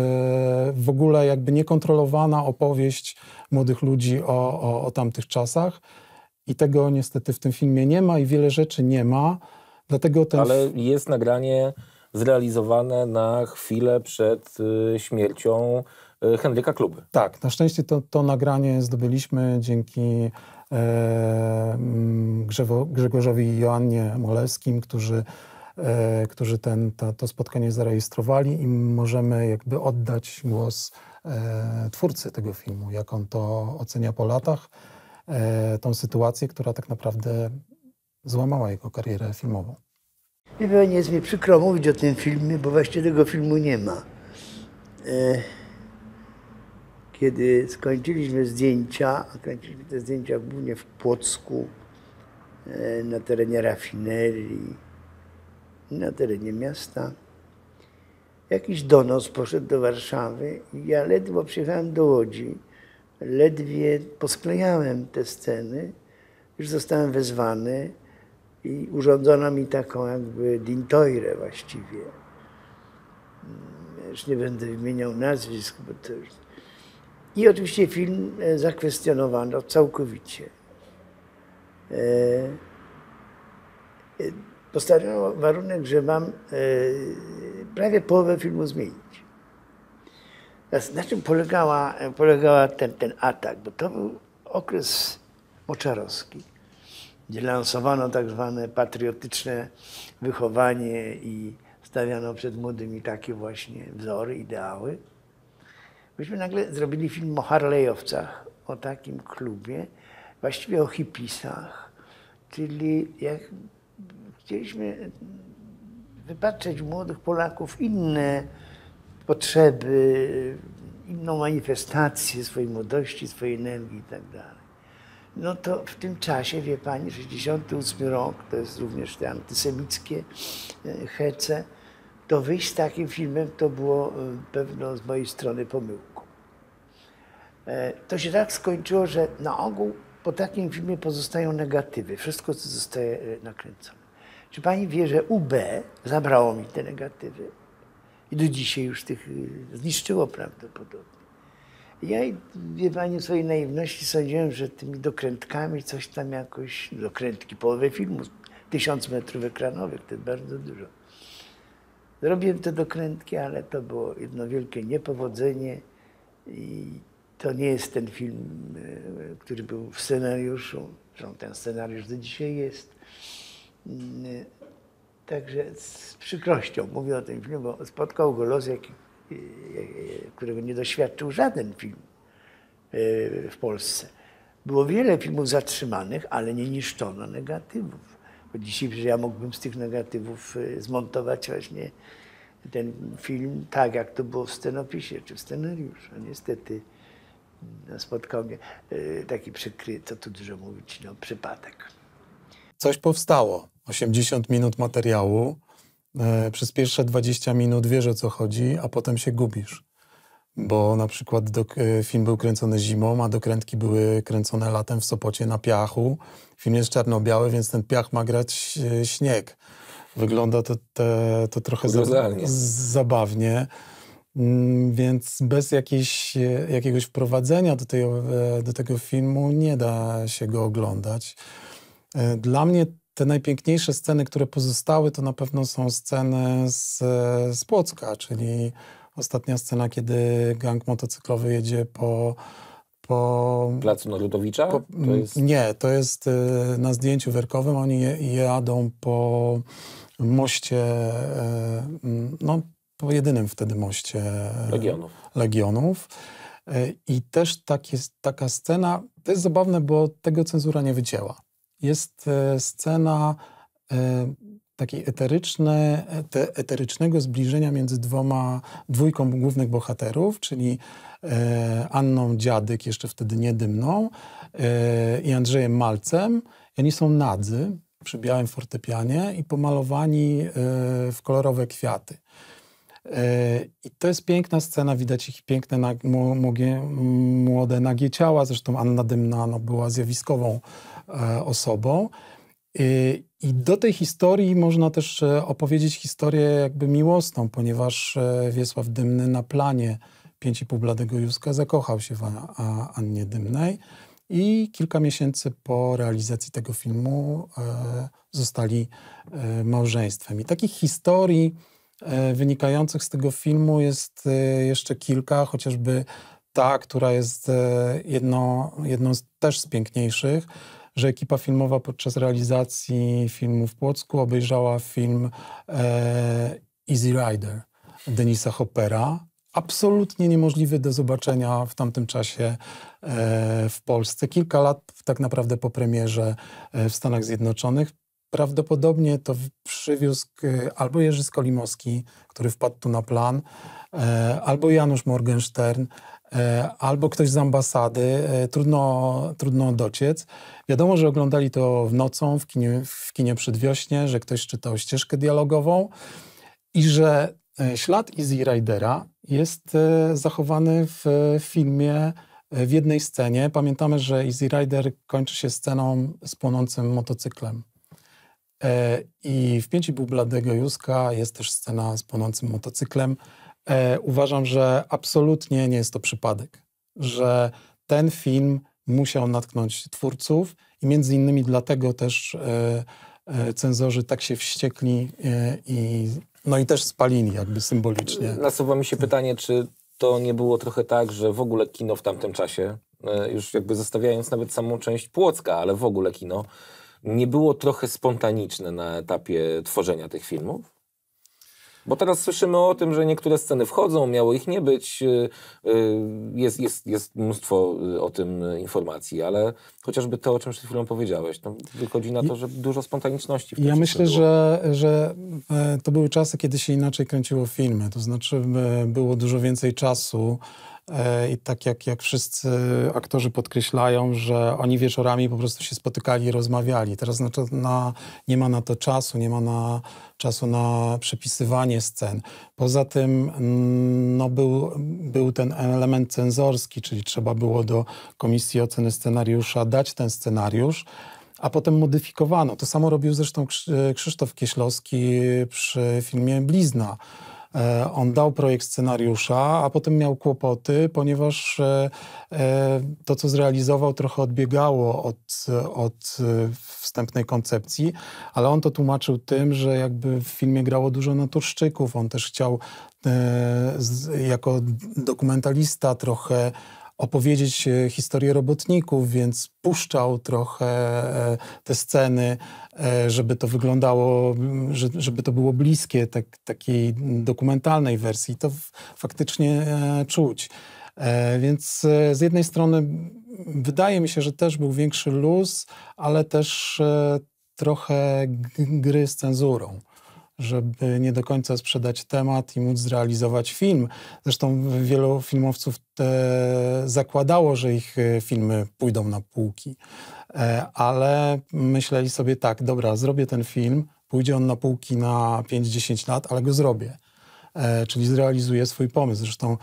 W ogóle jakby niekontrolowana opowieść młodych ludzi o, o, o tamtych czasach. I tego niestety w tym filmie nie ma i wiele rzeczy nie ma. Dlatego ten... Ale jest nagranie zrealizowane na chwilę przed y, śmiercią y, Henryka Kluby. Tak, na szczęście to, to nagranie zdobyliśmy dzięki e, Grzewo, Grzegorzowi i Joannie Moleskim, którzy, e, którzy ten, ta, to spotkanie zarejestrowali i możemy jakby oddać głos e, twórcy tego filmu, jak on to ocenia po latach, e, tą sytuację, która tak naprawdę złamała jego karierę filmową. Wie pani, jest mi przykro mówić o tym filmie, bo właściwie tego filmu nie ma. Kiedy skończyliśmy zdjęcia, a kręciliśmy te zdjęcia głównie w Płocku, na terenie rafinerii, na terenie miasta, jakiś donos poszedł do Warszawy i ja ledwo przyjechałem do Łodzi, ledwie posklejałem te sceny, już zostałem wezwany i urządzono mi taką jakby dintoire właściwie. Już nie będę wymieniał nazwisk, bo to już... I oczywiście film zakwestionowano całkowicie. Postawiono warunek, że mam prawie połowę filmu zmienić. Na czym polegała, polegała ten, ten atak? Bo to był okres moczarowski, gdzie lansowano tak zwane patriotyczne wychowanie i stawiano przed młodymi takie właśnie wzory, ideały. Myśmy nagle zrobili film o Harley'owcach, o takim klubie, właściwie o hipisach, czyli jak chcieliśmy wypatrzeć w młodych Polaków inne potrzeby, inną manifestację swojej młodości, swojej energii i tak dalej. No to w tym czasie, wie pani, sześćdziesiąty ósmy rok, to jest również te antysemickie hece, to wyjść z takim filmem to było pewno z mojej strony pomyłką. To się tak skończyło, że na ogół po takim filmie pozostają negatywy, wszystko co zostaje nakręcone. Czy pani wie, że U B zabrało mi te negatywy i do dzisiaj już tych zniszczyło prawdopodobnie. Ja, wie pani, w swojej naiwności sądziłem, że tymi dokrętkami coś tam jakoś, dokrętki, połowę filmu, tysiąc metrów ekranowych, to jest bardzo dużo. Zrobiłem te dokrętki, ale to było jedno wielkie niepowodzenie i to nie jest ten film, który był w scenariuszu, zresztą ten scenariusz do dzisiaj jest. Także z przykrością mówię o tym filmie, bo spotkał go los, jaki, którego nie doświadczył żaden film w Polsce. Było wiele filmów zatrzymanych, ale nie niszczono negatywów. Bo dzisiaj że ja mógłbym z tych negatywów zmontować właśnie ten film tak, jak to było w scenopisie czy w scenariuszu. Niestety no, spotkał mnie y, taki przykry, co tu dużo mówić, no, przypadek. Coś powstało. osiemdziesiąt minut materiału. E, przez pierwsze dwadzieścia minut wiesz, o co chodzi, a potem się gubisz. Bo na przykład do, e, film był kręcony zimą, a dokrętki były kręcone latem w Sopocie na piachu. Film jest czarno-biały, więc ten piach ma grać e, śnieg. Wygląda to, te, to trochę za, zabawnie. Mm, więc bez jakiejś, e, jakiegoś wprowadzenia do, tej, e, do tego filmu nie da się go oglądać. E, dla mnie te najpiękniejsze sceny, które pozostały, to na pewno są sceny z, z Płocka, czyli ostatnia scena, kiedy gang motocyklowy jedzie po... po Placu Narodowicza? po, To jest... Nie, to jest y, na zdjęciu werkowym. Oni je, jadą po moście, y, no po jedynym wtedy moście Legionów. Legionów. Y, I też tak jest, taka scena, to jest zabawne, bo tego cenzura nie wycięła. Jest y, scena y, takiej eteryczne, ete, eterycznego zbliżenia między dwoma, dwójką głównych bohaterów, czyli e, Anną Dziadyk, jeszcze wtedy nie Dymną, e, i Andrzejem Malcem. I oni są nadzy przy białym fortepianie i pomalowani e, w kolorowe kwiaty. E, I to jest piękna scena, widać ich piękne, nag, młogie, młode, nagie ciała. Zresztą Anna Dymna no, była zjawiskową e, osobą. I do tej historii można też opowiedzieć historię jakby miłosną, ponieważ Wiesław Dymny na planie Pięć i pół bladego Józka zakochał się w Annie Dymnej i kilka miesięcy po realizacji tego filmu zostali małżeństwem. I takich historii wynikających z tego filmu jest jeszcze kilka, chociażby ta, która jest jedno, jedną z, też z piękniejszych, że ekipa filmowa podczas realizacji filmu w Płocku obejrzała film e, Easy Rider Denisa Hoppera. Absolutnie niemożliwy do zobaczenia w tamtym czasie e, w Polsce. Kilka lat tak naprawdę po premierze e, w Stanach Zjednoczonych. Prawdopodobnie to przywiózł e, albo Jerzy Skolimowski, który wpadł tu na plan, e, albo Janusz Morgenstern, albo ktoś z ambasady, trudno, trudno dociec. Wiadomo, że oglądali to w nocą w kinie, w kinie Przedwiośnie, że ktoś czytał ścieżkę dialogową i że ślad Easy Ridera jest zachowany w filmie w jednej scenie. Pamiętamy, że Easy Rider kończy się sceną z płonącym motocyklem. I w Pięć i pół bladego Józka jest też scena z płonącym motocyklem. E, uważam, że absolutnie nie jest to przypadek, że ten film musiał natknąć twórców i między innymi dlatego też e, e, cenzorzy tak się wściekli e, i, no i też spalili jakby symbolicznie. Nasuwa mi się pytanie, czy to nie było trochę tak, że w ogóle kino w tamtym czasie, e, już jakby zostawiając nawet samą część Płocka, ale w ogóle kino, nie było trochę spontaniczne na etapie tworzenia tych filmów? Bo teraz słyszymy o tym, że niektóre sceny wchodzą, miało ich nie być, jest, jest, jest mnóstwo o tym informacji, ale chociażby to, o czym przed chwilą powiedziałeś, to wychodzi na to, że dużo spontaniczności w tym Ja myślę, było. że, że to były czasy, kiedy się inaczej kręciło filmy, to znaczy było dużo więcej czasu i tak jak, jak wszyscy aktorzy podkreślają, że oni wieczorami po prostu się spotykali i rozmawiali. Teraz na, na, nie ma na to czasu, nie ma na, czasu na przepisywanie scen. Poza tym no, był, był ten element cenzorski, czyli trzeba było do Komisji Oceny Scenariusza dać ten scenariusz, a potem modyfikowano. To samo robił zresztą Krzysztof Kieślowski przy filmie Blizna. On dał projekt scenariusza, a potem miał kłopoty, ponieważ to, co zrealizował, trochę odbiegało od, od wstępnej koncepcji, ale on to tłumaczył tym, że jakby w filmie grało dużo naturszczyków. On też chciał jako dokumentalista trochę opowiedzieć historię robotników, więc puszczał trochę te sceny, żeby to wyglądało, żeby to było bliskie tak, takiej dokumentalnej wersji. To faktycznie czuć. Więc z jednej strony wydaje mi się, że też był większy luz, ale też trochę gry z cenzurą. żeby nie do końca sprzedać temat i móc zrealizować film. Zresztą wielu filmowców te zakładało, że ich filmy pójdą na półki, ale myśleli sobie tak, dobra, zrobię ten film, pójdzie on na półki na pięć dziesięć lat, ale go zrobię. Czyli zrealizuję swój pomysł. Zresztą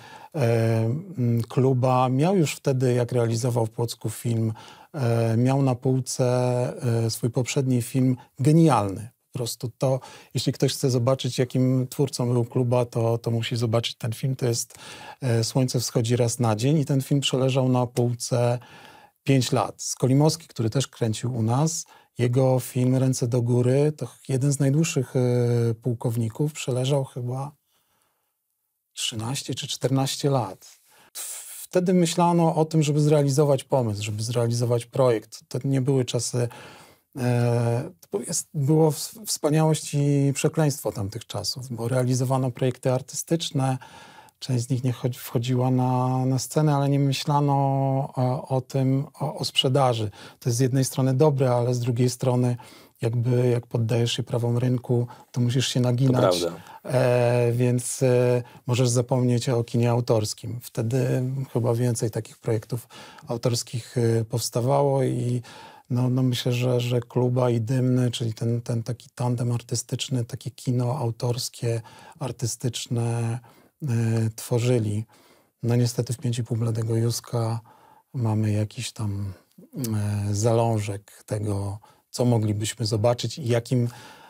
Kluba miał już wtedy, jak realizował w Płocku film, miał na półce swój poprzedni film genialny. Po prostu to, jeśli ktoś chce zobaczyć, jakim twórcą był Kluba, to, to musi zobaczyć ten film. To jest Słońce wschodzi raz na dzień i ten film przeleżał na półce pięć lat. Skolimowski, który też kręcił u nas, jego film Ręce do góry, to jeden z najdłuższych pułkowników, przeleżał chyba trzynaście czy czternaście lat. Wtedy myślano o tym, żeby zrealizować pomysł, żeby zrealizować projekt. To nie były czasy... E, to jest, było wspaniałość i przekleństwo tamtych czasów, bo realizowano projekty artystyczne, część z nich nie wchodziła na, na scenę, ale nie myślano o, o tym, o, o sprzedaży. To jest z jednej strony dobre, ale z drugiej strony jakby jak poddajesz się prawom rynku, to musisz się naginać, e, więc e, możesz zapomnieć o kinie autorskim. Wtedy chyba więcej takich projektów autorskich e, powstawało i no, no myślę, że, że Kluba i Dymny, czyli ten, ten taki tandem artystyczny, takie kino autorskie, artystyczne e, tworzyli. No niestety w Pięć i pół bladego Józka mamy jakiś tam e, zalążek tego, co moglibyśmy zobaczyć i jakim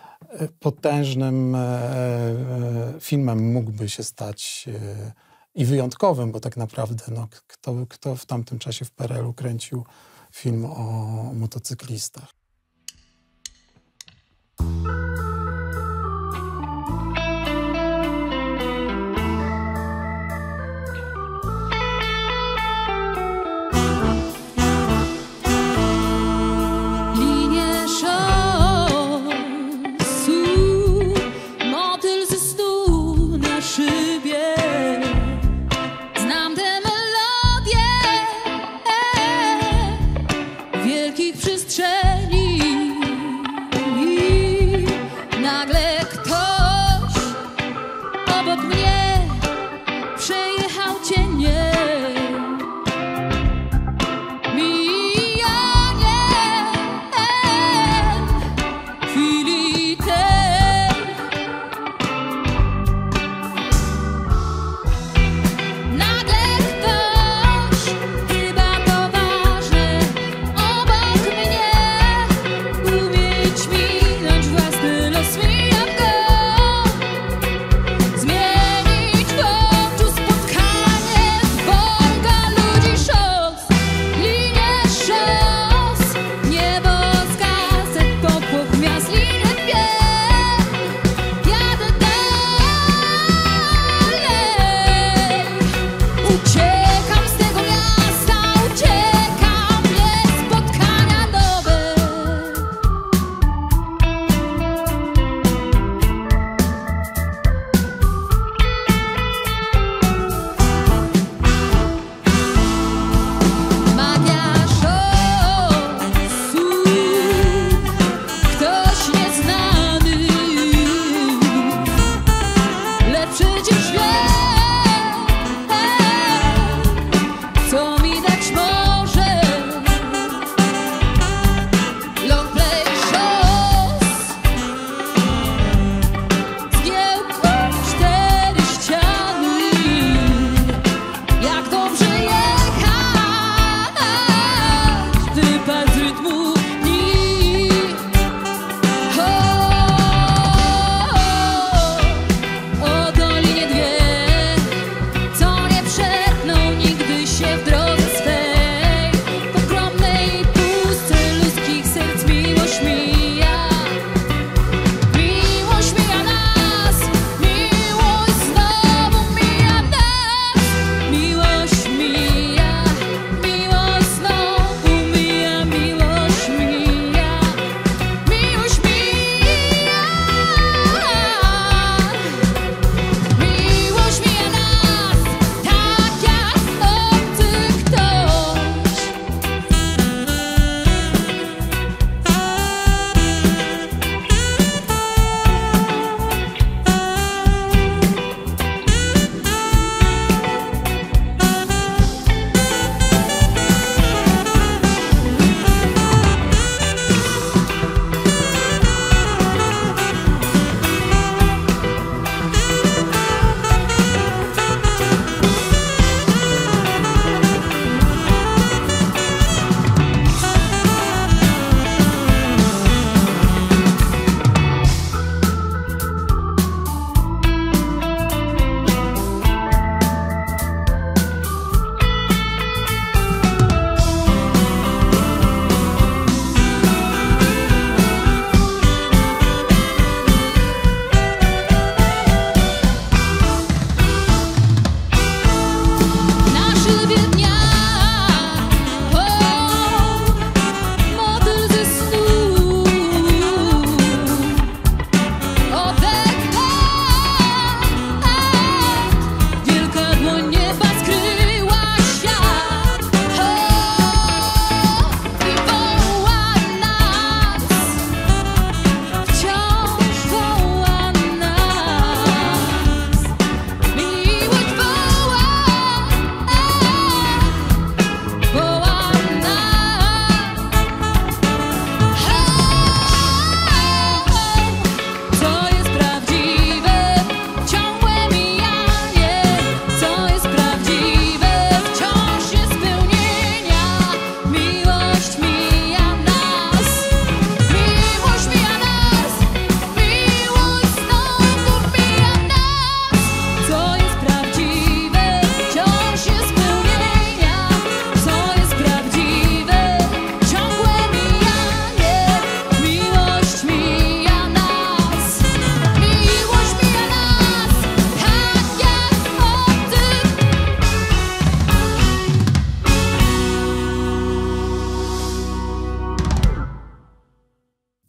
potężnym filmem mógłby się stać i wyjątkowym, bo tak naprawdę no, kto, kto w tamtym czasie w P R L u kręcił film o motocyklistach. Wielkich przestrzeni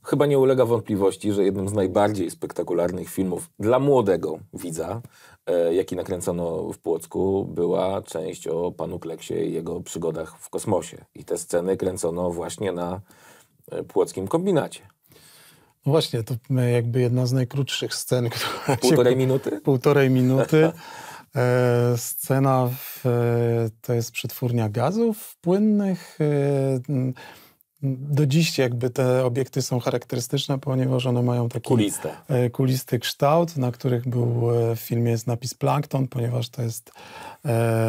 Chyba nie ulega wątpliwości, że jednym z najbardziej spektakularnych filmów dla młodego widza, e, jaki nakręcono w Płocku, była część o panu Kleksie i jego przygodach w kosmosie. I te sceny kręcono właśnie na e, płockim kombinacie. No właśnie, to jakby jedna z najkrótszych scen. Która Półtorej się, minuty? Półtorej minuty. E, scena w, e, to jest przetwórnia gazów płynnych. E, do dziś jakby te obiekty są charakterystyczne, ponieważ one mają taki Kuliste. e, kulisty kształt, na których był e, w filmie jest napis plankton, ponieważ to jest e,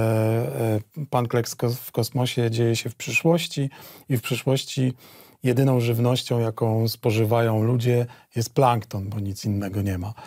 e, pan Kleks w kosmosie dzieje się w przyszłości i w przyszłości jedyną żywnością, jaką spożywają ludzie, jest plankton, bo nic innego nie ma.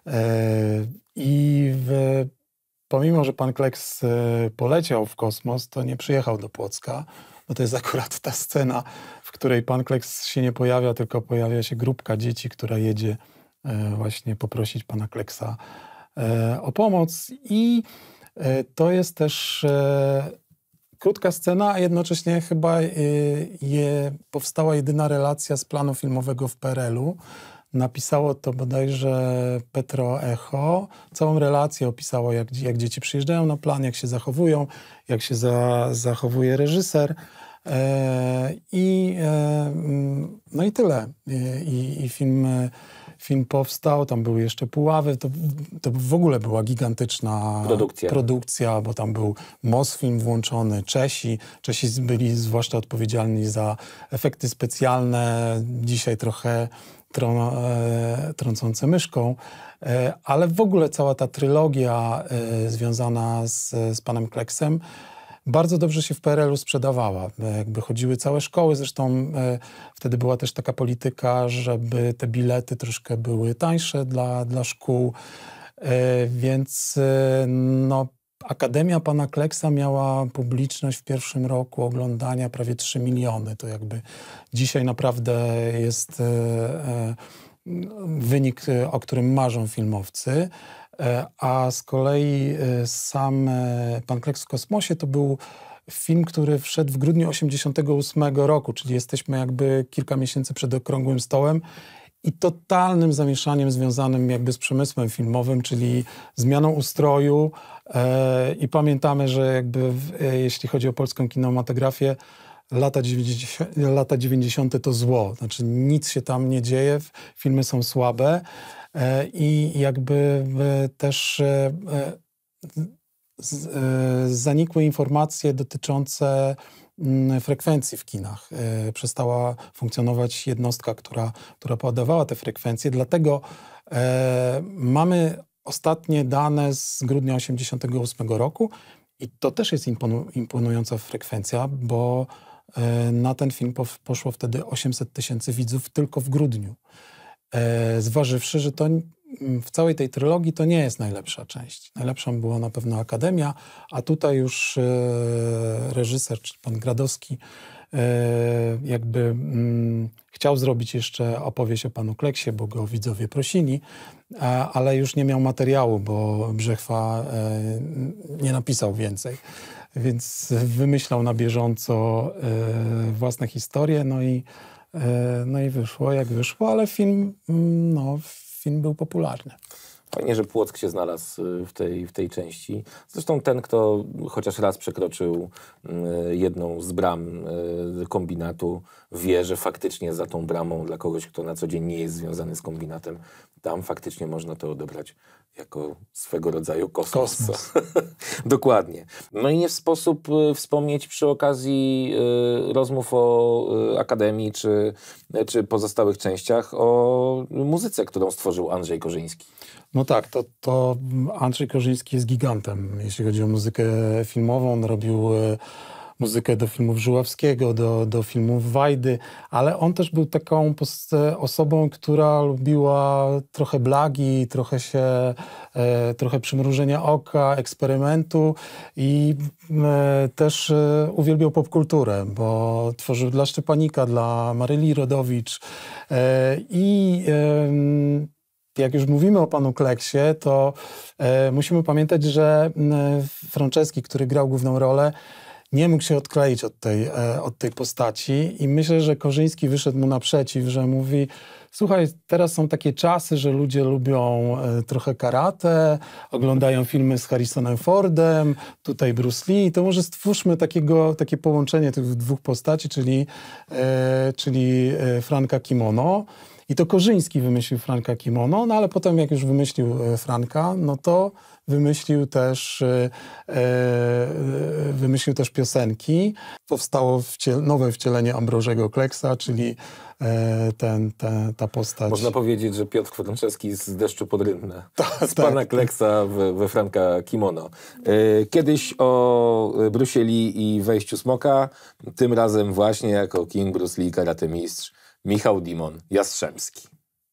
E, I w, pomimo, że pan Kleks e, poleciał w kosmos, to nie przyjechał do Płocka, bo to jest akurat ta scena, w której pan Kleks się nie pojawia, tylko pojawia się grupka dzieci, która jedzie e, właśnie poprosić pana Kleksa e, o pomoc. I e, to jest też e, krótka scena, a jednocześnie chyba e, je, powstała jedyna relacja z planu filmowego w P R L u. Napisało to bodajże Petro Echo. Całą relację opisało, jak, jak dzieci przyjeżdżają na plan, jak się zachowują, jak się za, zachowuje reżyser. E, i, e, no i tyle. I, i film, film powstał, tam były jeszcze Puławy. To, to w ogóle była gigantyczna produkcja. produkcja, bo tam był Mosfilm włączony, Czesi. Czesi byli zwłaszcza odpowiedzialni za efekty specjalne. Dzisiaj trochę Trą, e, trącące myszką, e, ale w ogóle cała ta trylogia e, związana z, z panem Kleksem bardzo dobrze się w P R L u sprzedawała. E, jakby chodziły całe szkoły, zresztą e, wtedy była też taka polityka, żeby te bilety troszkę były tańsze dla, dla szkół, e, więc e, no Akademia pana Kleksa miała publiczność w pierwszym roku oglądania prawie trzy miliony. To jakby dzisiaj naprawdę jest e, e, wynik, o którym marzą filmowcy. E, a z kolei e, sam e, pan Kleks w kosmosie to był film, który wszedł w grudniu osiemdziesiątego ósmego roku, czyli jesteśmy jakby kilka miesięcy przed okrągłym stołem i totalnym zamieszaniem związanym jakby z przemysłem filmowym, czyli zmianą ustroju. E, I pamiętamy, że jakby w, e, jeśli chodzi o polską kinematografię, lata dziewięćdziesiąte, lata dziewięćdziesiąte to zło. Znaczy nic się tam nie dzieje, filmy są słabe e, i jakby e, też e, z, e, zanikły informacje dotyczące frekwencji w kinach. E, przestała funkcjonować jednostka, która, która podawała te frekwencje. Dlatego e, mamy ostatnie dane z grudnia osiemdziesiątego ósmego roku i to też jest imponu, imponująca frekwencja, bo e, na ten film po, poszło wtedy osiemset tysięcy widzów tylko w grudniu. E, zważywszy, że to w całej tej trylogii to nie jest najlepsza część. Najlepszą była na pewno Akademia, a tutaj już e, reżyser, czy pan Gradowski, e, jakby mm, chciał zrobić jeszcze opowieść o panu Kleksie, bo go widzowie prosili, a, ale już nie miał materiału, bo Brzechwa e, nie napisał więcej. Więc wymyślał na bieżąco e, własne historie, no i, e, no i wyszło jak wyszło, ale film, no, film był popularny. Fajnie, że Płock się znalazł w tej, w tej części. Zresztą ten, kto chociaż raz przekroczył jedną z bram kombinatu, wie, że faktycznie za tą bramą dla kogoś, kto na co dzień nie jest związany z kombinatem, tam faktycznie można to odebrać jako swego rodzaju kosmos. Kosmos. Dokładnie. No i nie sposób wspomnieć przy okazji rozmów o Akademii czy, czy pozostałych częściach o muzyce, którą stworzył Andrzej Korzyński. No tak, to, to Andrzej Korzyński jest gigantem, jeśli chodzi o muzykę filmową. On robił muzykę do filmów Żuławskiego, do, do filmów Wajdy, ale on też był taką osobą, która lubiła trochę blagi, trochę się, e, trochę przymrużenia oka, eksperymentu i e, też e, uwielbiał popkulturę, bo tworzył dla Szczepanika, dla Maryli Rodowicz e, i e, jak już mówimy o panu Kleksie, to e, musimy pamiętać, że e, Franceski, który grał główną rolę, nie mógł się odkleić od tej, e, od tej postaci i myślę, że Korzyński wyszedł mu naprzeciw, że mówi, słuchaj, teraz są takie czasy, że ludzie lubią e, trochę karate, oglądają filmy z Harrisonem Fordem, tutaj Bruce Lee, to może stwórzmy takiego, takie połączenie tych dwóch postaci, czyli, e, czyli e, Franka Kimono. I to Korzyński wymyślił Franka Kimono, no ale potem jak już wymyślił Franka, no to wymyślił też, e, wymyślił też piosenki. Powstało wciel nowe wcielenie Ambrożego Kleksa, czyli e, ten, ten, ta postać. Można powiedzieć, że Piotr Franceski z Deszczu pod Rynne. Ta, z pana tak. Kleksa we, we Franka Kimono. E, kiedyś o Brucie Lee i wejściu smoka, tym razem właśnie jako King Bruce Lee, karate mistrz, Michał Dimon Jastrzębski.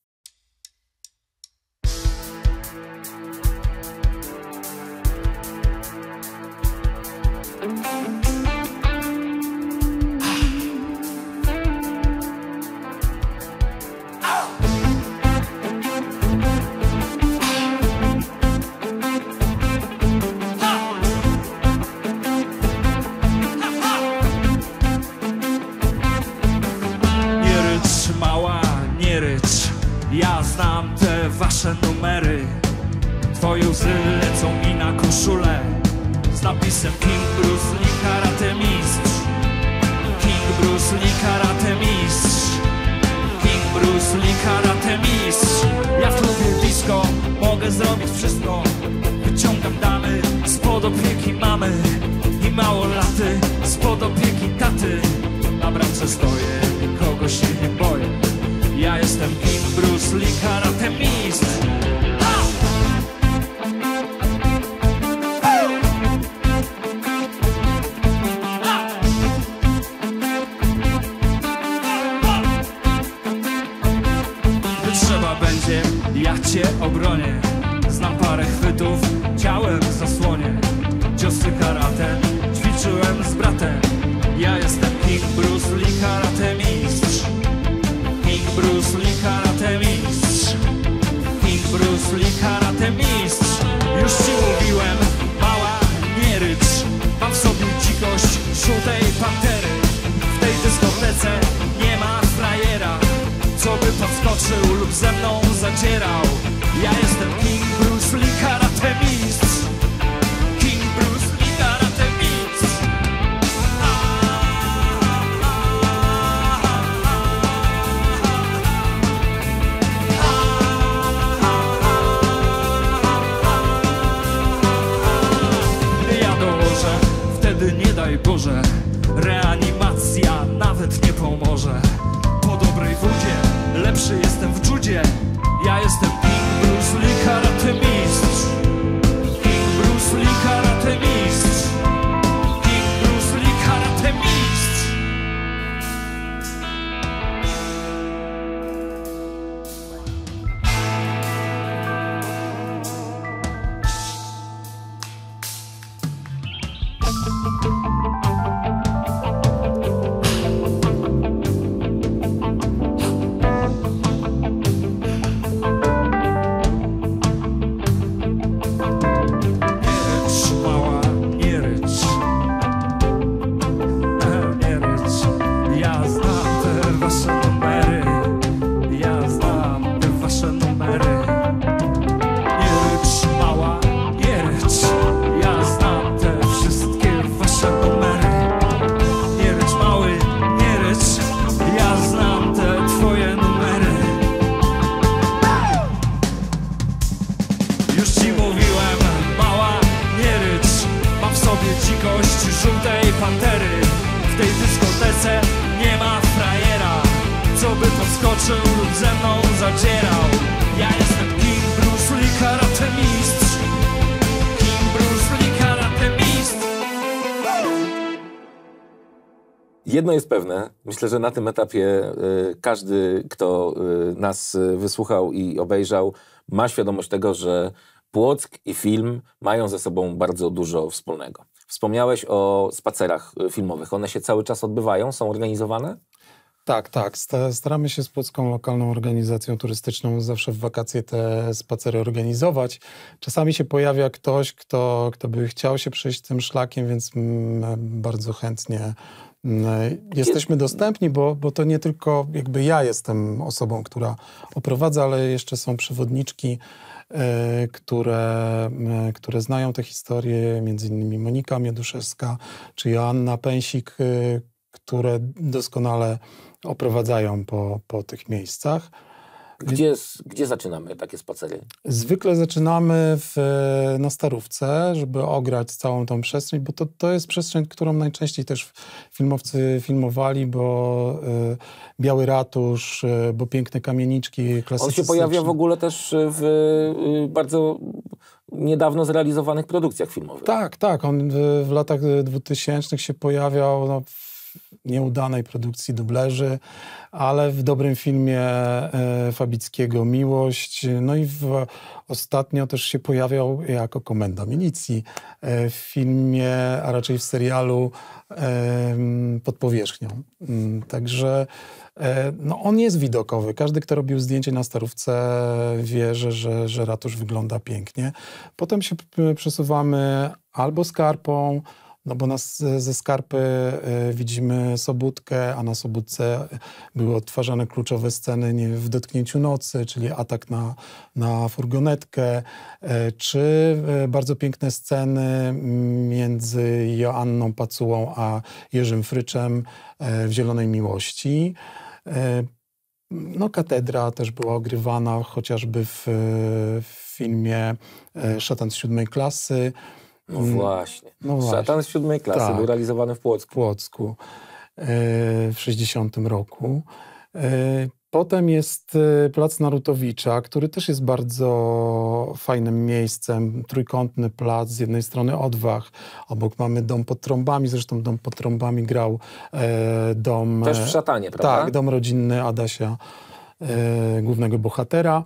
Ja znam te wasze numery. Twoje łzy lecą mi na koszulę z napisem King Bruce Lee, karate mistrz. King Bruce Lee, karate mistrz. King Bruce Lee, karate mistrz. Ja w klubie disco mogę zrobić wszystko. Wyciągam damy spod opieki mamy i małolaty spod opieki taty. Na bramce stoję, nikogo się nie boję. Ja jestem King Bruce Lee, karate mistrz. Trzeba będzie, ja cię obronię. Znam parę chwytów, ciałem zasłonię. Ciosy karate ćwiczyłem z bratem. Ja jestem King Bruce Lee, karate mistrz. King Bruce Lee, karate mistrz. King Bruce Lee, karate mistrz. Już ci mówiłem, mała, nie rycz. Mam w sobie dzikość żółtej pantery. W tej dyskotece nie ma frajera, co by podskoczył lub ze mną zadzierał. Ja jestem King Bruce Lee, karate mistrz. King Bruce Lee, karate mistrz. Ja dołożę, wtedy nie daj Boże, reanimacja nawet nie pomoże. Po dobrej wodzie lepszy jestem w judzie. Ja jestem King Bruce Lee, karate mistrz. King Bruce Lee, karate mistrz. King Bruce Lee, karate mistrz. Jedno jest pewne, myślę, że na tym etapie y, każdy, kto y, nas y, wysłuchał i obejrzał, ma świadomość tego, że Płock i film mają ze sobą bardzo dużo wspólnego. Wspomniałeś o spacerach filmowych. One się cały czas odbywają? Są organizowane? Tak, tak. Sta- Staramy się z Płocką Lokalną Organizacją Turystyczną zawsze w wakacje te spacery organizować. Czasami się pojawia ktoś, kto, kto by chciał się przejść tym szlakiem, więc mm, bardzo chętnie mm, jesteśmy dostępni, bo, bo to nie tylko jakby ja jestem osobą, która oprowadza, ale jeszcze są przewodniczki, e, które, e, które znają te historie, między innymi Monika Mieduszewska czy Joanna Pęsik, e, które doskonale oprowadzają po, po tych miejscach. Gdzie, gdzie zaczynamy takie spacery? Zwykle zaczynamy w, na Starówce, żeby ograć całą tą przestrzeń, bo to, to jest przestrzeń, którą najczęściej też filmowcy filmowali, bo y, Biały Ratusz, y, bo piękne kamieniczki klasyczne. On się pojawia w ogóle też w y, bardzo niedawno zrealizowanych produkcjach filmowych. Tak, tak. On w, w latach dwutysięcznych się pojawiał no, w nieudanej produkcji Dublerzy, ale w dobrym filmie e, Fabickiego Miłość. No i w, ostatnio też się pojawiał jako komenda milicji e, w filmie, a raczej w serialu e, Pod powierzchnią. Mm, Także e, no on jest widokowy. Każdy, kto robił zdjęcie na Starówce, wie, że, że, że ratusz wygląda pięknie. Potem się p- przesuwamy albo Skarpą, no bo nas ze Skarpy y, widzimy Sobótkę, a na Sobótce były odtwarzane kluczowe sceny nie, w Dotknięciu nocy, czyli atak na, na furgonetkę, y, czy y, bardzo piękne sceny między Joanną Pacułą a Jerzym Fryczem y, w Zielonej Miłości. Y, no Katedra też była ogrywana chociażby w, w filmie y, Szatan z siódmej klasy. No właśnie. No właśnie. Szatan z siódmej klasy Tak. był realizowany w Płocku. W Płocku e, w sześćdziesiątym roku. E, Potem jest e, Plac Narutowicza, który też jest bardzo fajnym miejscem. Trójkątny plac, z jednej strony Odwach, obok mamy Dom pod Trąbami, zresztą Dom pod Trąbami grał e, dom... Też w Szatanie, prawda? Tak, dom rodzinny Adasia, e, głównego bohatera.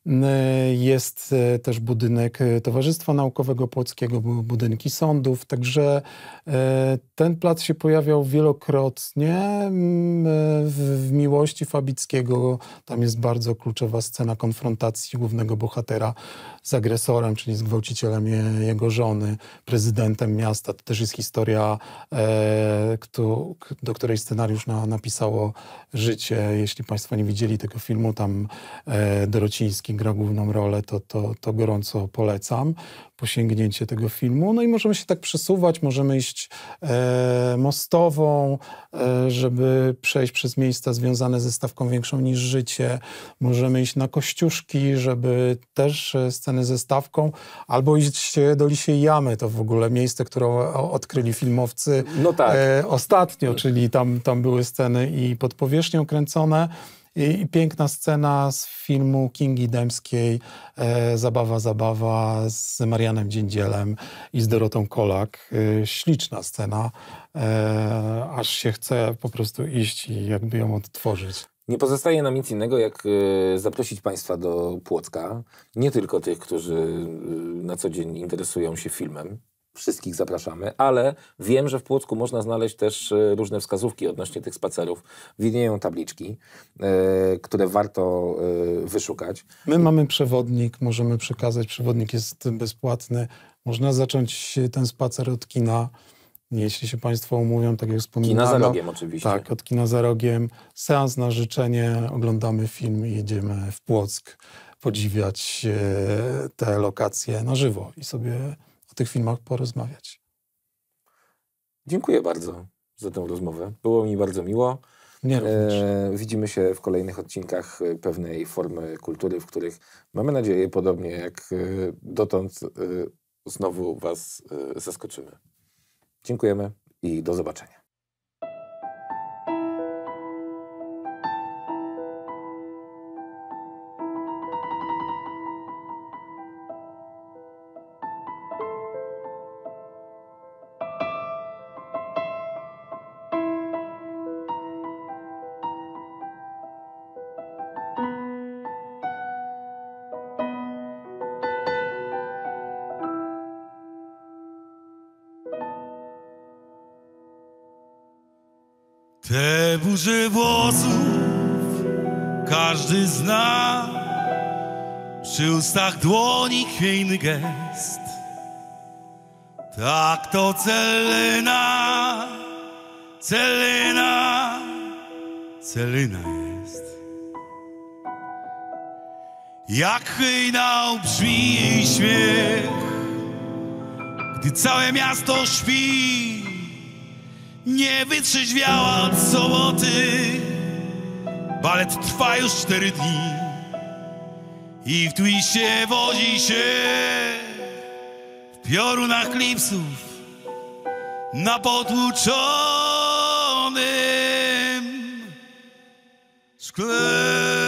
Jest też budynek Towarzystwa Naukowego Płockiego, były budynki sądów, także ten plac się pojawiał wielokrotnie w, w Miłości Fabickiego. Tam jest bardzo kluczowa scena konfrontacji głównego bohatera z agresorem, czyli z gwałcicielem je, jego żony, prezydentem miasta. To też jest historia, e, kto, do której scenariusz na, napisało Życie. Jeśli Państwo nie widzieli tego filmu, tam e, Dorociński gra główną rolę, to, to, to gorąco polecam posięgnięcie tego filmu. No i możemy się tak przesuwać, możemy iść e, mostową, e, żeby przejść przez miejsca związane ze stawką Większą niż życie. Możemy iść na Kościuszki, żeby też e, sceny ze stawką, albo iść do Lisiej Jamy, to w ogóle miejsce, które odkryli filmowcy No tak. e, ostatnio, czyli tam, tam były sceny i pod powierzchnią kręcone. I, I piękna scena z filmu Kingi Dębskiej, e, Zabawa, zabawa z Marianem Dziędzielem i z Dorotą Kolak. E, śliczna scena, e, aż się chce po prostu iść i jakby ją odtworzyć. Nie pozostaje nam nic innego, jak y, zaprosić Państwa do Płocka. Nie tylko tych, którzy y, na co dzień interesują się filmem. Wszystkich zapraszamy, ale wiem, że w Płocku można znaleźć też y, różne wskazówki odnośnie tych spacerów. Widnieją tabliczki, y, które warto y, wyszukać. My mamy przewodnik, możemy przekazać, przewodnik jest bezpłatny. Można zacząć ten spacer od kina, jeśli się Państwo umówią, tak jak wspominałem. Kina za rogiem oczywiście. Tak, od kina za rogiem. Seans na życzenie, oglądamy film i jedziemy w Płock podziwiać e, te lokacje na żywo i sobie o tych filmach porozmawiać. Dziękuję bardzo za tę rozmowę. Było mi bardzo miło. Mnie również. E, widzimy się w kolejnych odcinkach e, pewnej formy kultury, w których mamy nadzieję, podobnie jak e, dotąd, e, znowu Was e, zaskoczymy. Dziękujemy i do zobaczenia. Te burze włosów każdy zna, przy ustach dłoni chwiejny gest. Tak to Celina, Celina, Celina jest. Jak hejnał brzmi jej śmiech, gdy całe miasto śpi. Nie wytrzeźwiała od soboty, balet trwa już cztery dni i w twiście wozi się w piorunach klipsów na potłuczonym szkle.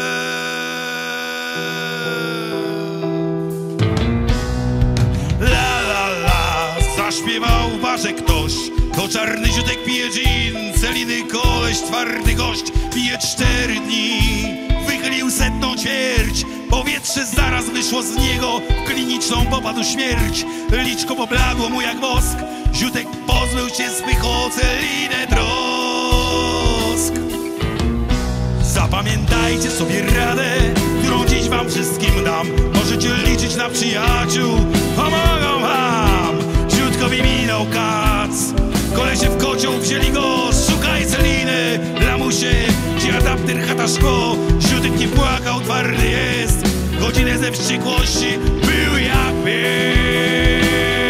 La la la, zaśpiewał wasze ktoś. To czarny ziutek pije gin, Celiny koleś, twardy gość, pije cztery dni. Wychylił setną ćwierć, powietrze zaraz wyszło z niego, w kliniczną popadł śmierć. Liczko pobladło mu jak wosk, ziutek pozbył się swych o Celinę trosk. Zapamiętajcie sobie radę, którą dziś wam wszystkim dam. Możecie liczyć na przyjaciół, pomogą wam. Ziutkowi minął kac, kolesie w kocioł wzięli go. Szukaj Celiny, lamusie, ci adapter, chata, szkło. Ziutek nie płakał, twardy jest, godzinę ze wściekłości był jak pies.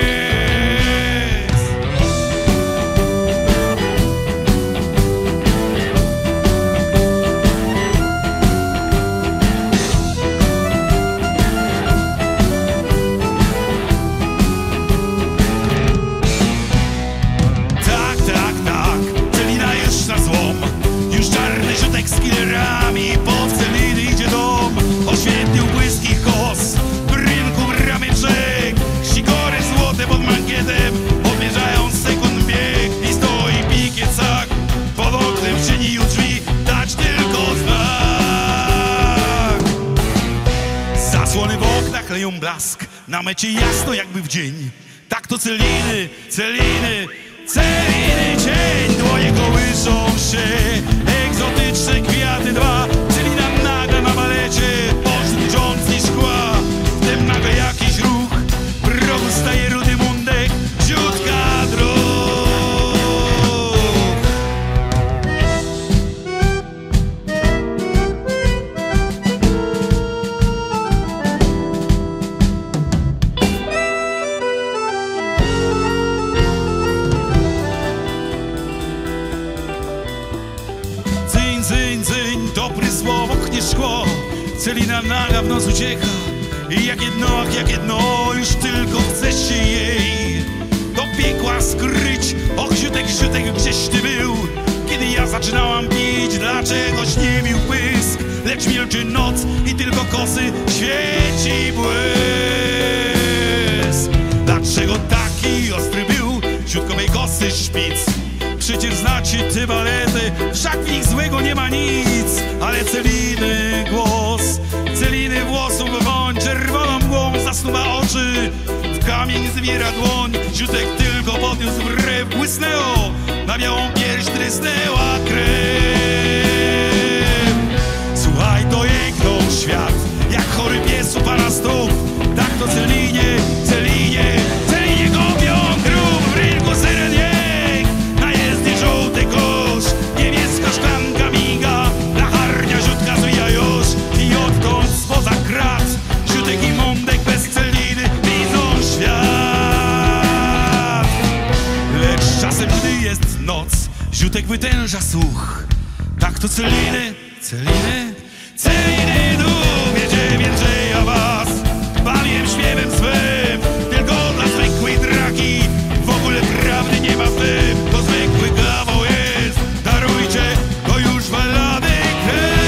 Z killerami pod Celiny idzie dom. Oświetlił błysk ich kos, w rynku w ramię brzeg. Sikory złote pod mankietem odmierzają sekund bieg. I stoi pikiet sak pod oknem w cieni u drzwi, dać tylko znak. Zasłony w oknach leją blask, na mecie jasno jakby w dzień. Tak to Celiny, Celiny, Celiny cień. Dłonie kołyszą się, egzotyczne kwiaty dwa. Celina naga na balecie, poszedł drżąc szkła. Wtem nagle jakiś ruch, w rogu staje rudy mundek, ziutka dróg. Cyń, cyń, dobry słowo chnie szkło. Celina naga w nos ucieka i jak jedno, ach jak jedno, już tylko chce się jej do piekła skryć. Och, ziutek, ziutek, gdzieś ty był, kiedy ja zaczynałam pić. Dlaczegoś nie mił pysk, lecz milczy noc i tylko kosy świeci błysk. Dlaczego taki ostry był ziutkowej kosy szpic? Przecież znacie te balety, wszak w nich złego nie ma nic. Ale Celiny głos, Celiny włosów woń, czerwoną mgłą zasnuwa oczy, w kamień zwiera dłoń. Ziutek tylko podniósł brew, błysnęło, na białą pierś trysnęła krew. Słuchaj, to jęknął świat, jak chory pies u pana stóp. Tak to Celinie, Celinie, Celinie kopią grób w rynku syrenie. Żółty kurz, niebieska szklanka miga, lacharnia ziutka zwija już i odtąd spoza krat ziutek i mundek bez Celiny widzą świat. Lecz czasem, gdy jest noc, ziutek wytęża słuch. Tak to Celiny, Celiny, Celiny duch wiedzie więcej o was. Paliem śpiewem swym, tylko dla zwykłej draki. W ogóle prawdy nie ma w tym, to zwykły kawał jest. Darujcie, to już balady krew.